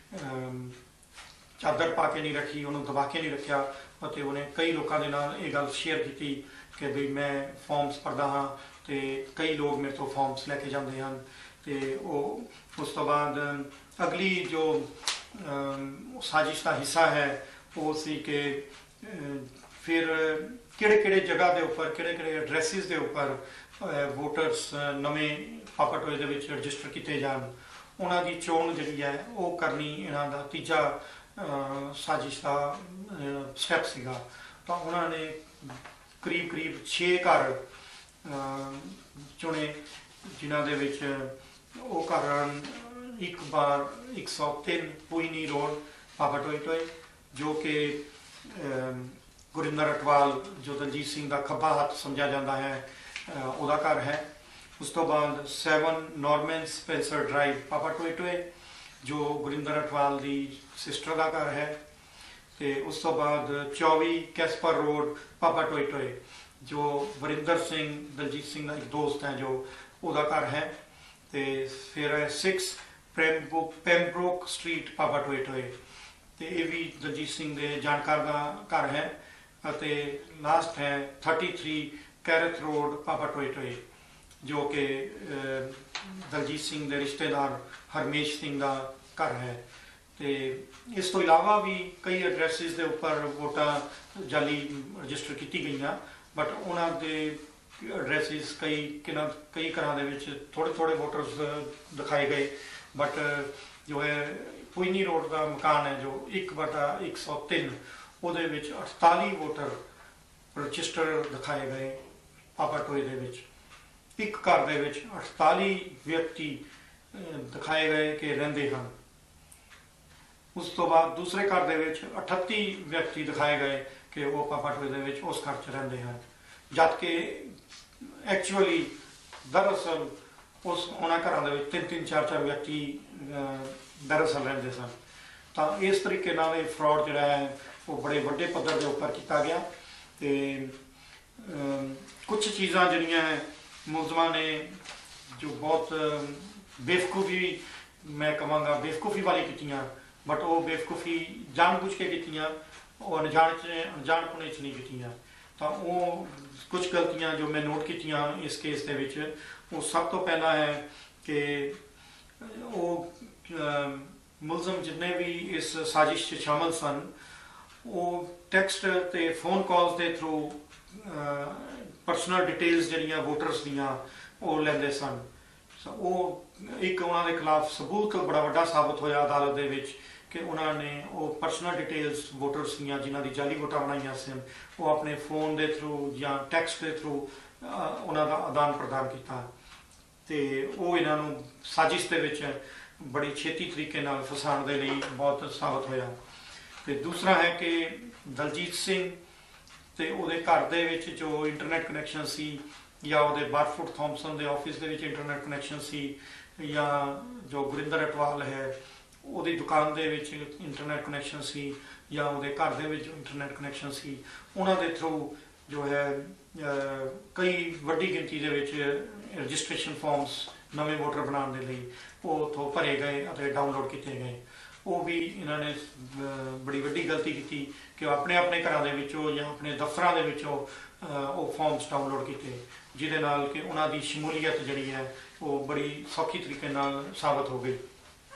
A: चादर पा के नहीं रखी, उन्होंने दबा के नहीं रखा। तो उन्हें कई लोगों के नाल ये गल शेयर की कि बई मैं फॉर्म्स भरदा हाँ तो कई लोग मेरे तो फॉर्म्स लैके जाते हैं। तो उस तो बाद अगली जो साजिश का हिस्सा है वो सी कि फिर किहड़े किहड़े जगह के उपर किहड़े किहड़े एड्रैसिस के उपर वोटर्स नवें पापाटोए दे विच रजिस्टर किए जान, उन्हां दी चोण जिहड़ी है वो करनी इन्हां दा तीजा साजिश का स्टैप सीगा। तो उन्होंने करीब करीब छे घर चुने जिन्हां दे विच वो घर एक बार एक सौ तीन पुईनी रोड पापाटोए जो कि गुरिंदर अटवाल जो दलजीत सिंह का खब्बा हाथ समझा जाता है वह घर है। उस तो बाद seven Norman Spencer Drive Papatoetoe जो गुरिंदर अटवाल की सिस्टर का घर है। तो उस तो बाद चौबी कैस्पर रोड पापाटोए जो वरिंदर सिंह दलजीत सिंह का एक दोस्त है जो वह घर है। तो फिर है six Pembroke Pembroke Street Papatoetoe तो ये भी दलजीत सिंह के जानकार का घर है। और लास्ट है thirty three Carruth Road Papatoetoe जो कि दलजीत सिंह के रिश्तेदार हरमेश सिंह का घर है। तो इस तो इलावा भी कई एड्रैसिस के उपर वोटां जाली रजिस्टर की गई, बट उन्होंने एड्रैसिस कई किना कई घर के थोड़े थोड़े वोटर्स दिखाए गए। बट जो है पुईनी रोड का मकान है जो एक बटा एक सौ तीन वो अड़ताली वोटर रजिस्टर दिखाए गए पापाटोए के एक घर के अड़ताली व्यक्ति दिखाए गए कि रहिंदे हैं। उस तो बाद दूसरे घर के अठत्ती व्यक्ति दिखाए गए कि वो पापाटोए उस घर च रहिंदे हैं, जबकि एक्चुअली दरअसल उस उन्होंने घर तीन तीन चार चार व्यक्ति दरअसल रहिंदे सन। तो इस तरीके नाल ये फ्रॉड जिहड़ा है वो बड़े वड्डे पद्धर के उपर किया गया। तो कुछ चीज़ां जिहड़ियां मुलजमां ने जो बहुत बेवकूफ़ी मैं कहांगा बेवकूफ़ी वाली कीतियां, बट वो बेवकूफ़ी जानबूझ के कीतियां और अनजान अनजानपुणे च नहीं कीतियां। तो वो कुछ गलतियां जो मैं नोट कीतियां इस केस दे विच वो सब तो पहला है कि वो मुलजम जितने भी इस साजिश च शामिल सन वो टैक्सट ते फोन कॉल्स के थ्रू पर्सनल डिटेल्स जिहड़ियां वोटर्स दियां वो लैंदे सन। वो एक उन्होंने खिलाफ सबूत बड़ा वड्डा साबित होया अदालत दे विच कि उन्होंने वो पर्सनल डिटेल्स वोटर्स दियां जिन्हां दी जाली वोटां बनाईयां सन वो अपने फोन के थ्रू या टैक्सट के थ्रू उन्हों का आदान प्रदान किया। तो वो इन्हों साजिश के विच बड़ी छेती तरीके नाल फसाण दे लई बहुत साबित होया। तो दूसरा है कि दलजीत सिंह ते उहदे घर दे विच जो इंटरनेट कनैक्शन सी या उहदे बारफुट थॉमसन के ऑफिस दे विच इंटरनेट कनैक्शन सी या जो गुरिंदर अटवाल है उहदी दुकान दे विच इंटरनेट कनैक्शन सी या उहदे घर दे विच इंटरनेट कनैक्शन सी, उन्हां दे थ्रू जो है कई वड्डी गिनती दे विच रजिस्ट्रेशन फॉर्म्स नवे वोटर बनाने के लिए वो उतों भरे गए और डाउनलोड किए गए। वो भी इन्होंने बड़ी वड्डी गलती की कि अपने अपने घरों या अपने दफ्तर वो फॉर्म्स डाउनलोड किए जिहदे नाल कि उन्हां दी शमूलीयत जिहड़ी है वो बड़ी सौखी तरीके नाल साबित हो गई।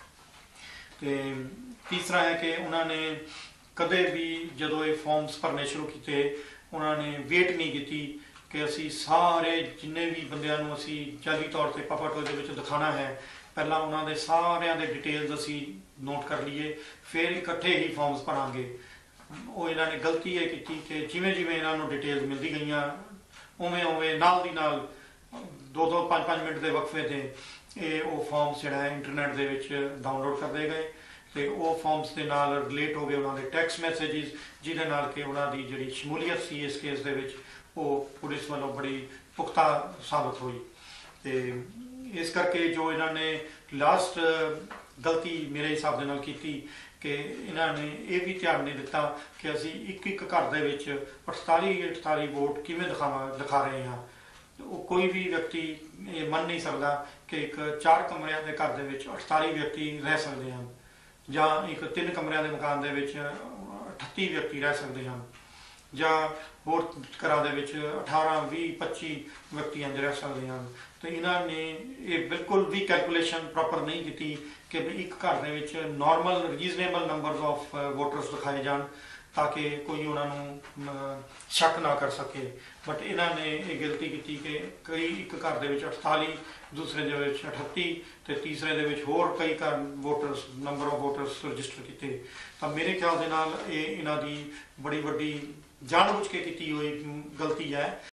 A: ਤੇ तीसरा है कि उन्होंने कदे भी जो ये फॉर्म्स भरने शुरू किए उन्होंने वेट नहीं की कि असी सारे जिन्ने भी बंदियां नूं असी जाली तौर पर पापाटोए दे विच दिखाना है, पहला उन्होंने सारियां दे डिटेल्स असी नोट कर लीए, फिर इकट्ठे ही फॉर्म्स भरांगे। वो इन्होंने गलती ये की कि जिमें जिमें इन्हों डिटेल्स मिलती गई उवें उवें नाल दी नाल दो दो पाँच पाँच मिनट के वक्फे से ये वो फॉर्म्स जो है इंटरनेट के विच डाउनलोड करते गए तो वो फॉर्म्स के नाल रिलेट हो गए उन्होंने टैक्स मैसेजिज जिहदे नाल कि उन्हों की जी शमूलीयत सी इस केस दे विच वो पुलिस वालों बड़ी पुख्ता साबित हुई। तो इस करके जो इन्होंने लास्ट गलती मेरे हिसाब के नाल की कि इन्होंने ये भी ध्यान नहीं दिता कि असी एक एक घर दे विच अठताली अठताली वोट किवें दिखावा दिखा रहे हैं। वो कोई भी व्यक्ति ये मन नहीं सकता कि एक चार कमरिया के घर दे विच अठताली व्यक्ति रह सकते हैं ਜਾਂ एक तीन कमरिया के मकान के अठत्ती व्यक्ति रह सकते हैं ਜਾਂ होर घरों के अठारह भी पच्ची व्यक्ति अंज रह सकते हैं। तो इन्होंने ये बिल्कुल भी कैलकुलेशन प्रॉपर नहीं की कि एक घर के normal reasonable number of voters दिखाए जान ताकि कोई उन्होंने शक ना कर सके। बट इन्होंने ये गलती की कि कई एक घर के अठताली दूसरे के अठत्ती तो तीसरे के होर कई घर voters number of voters register किए। तो मेरे ख्याल के नाल ये इन्हों की बड़ी वड्डी जानबूझ के की हुई गलती है।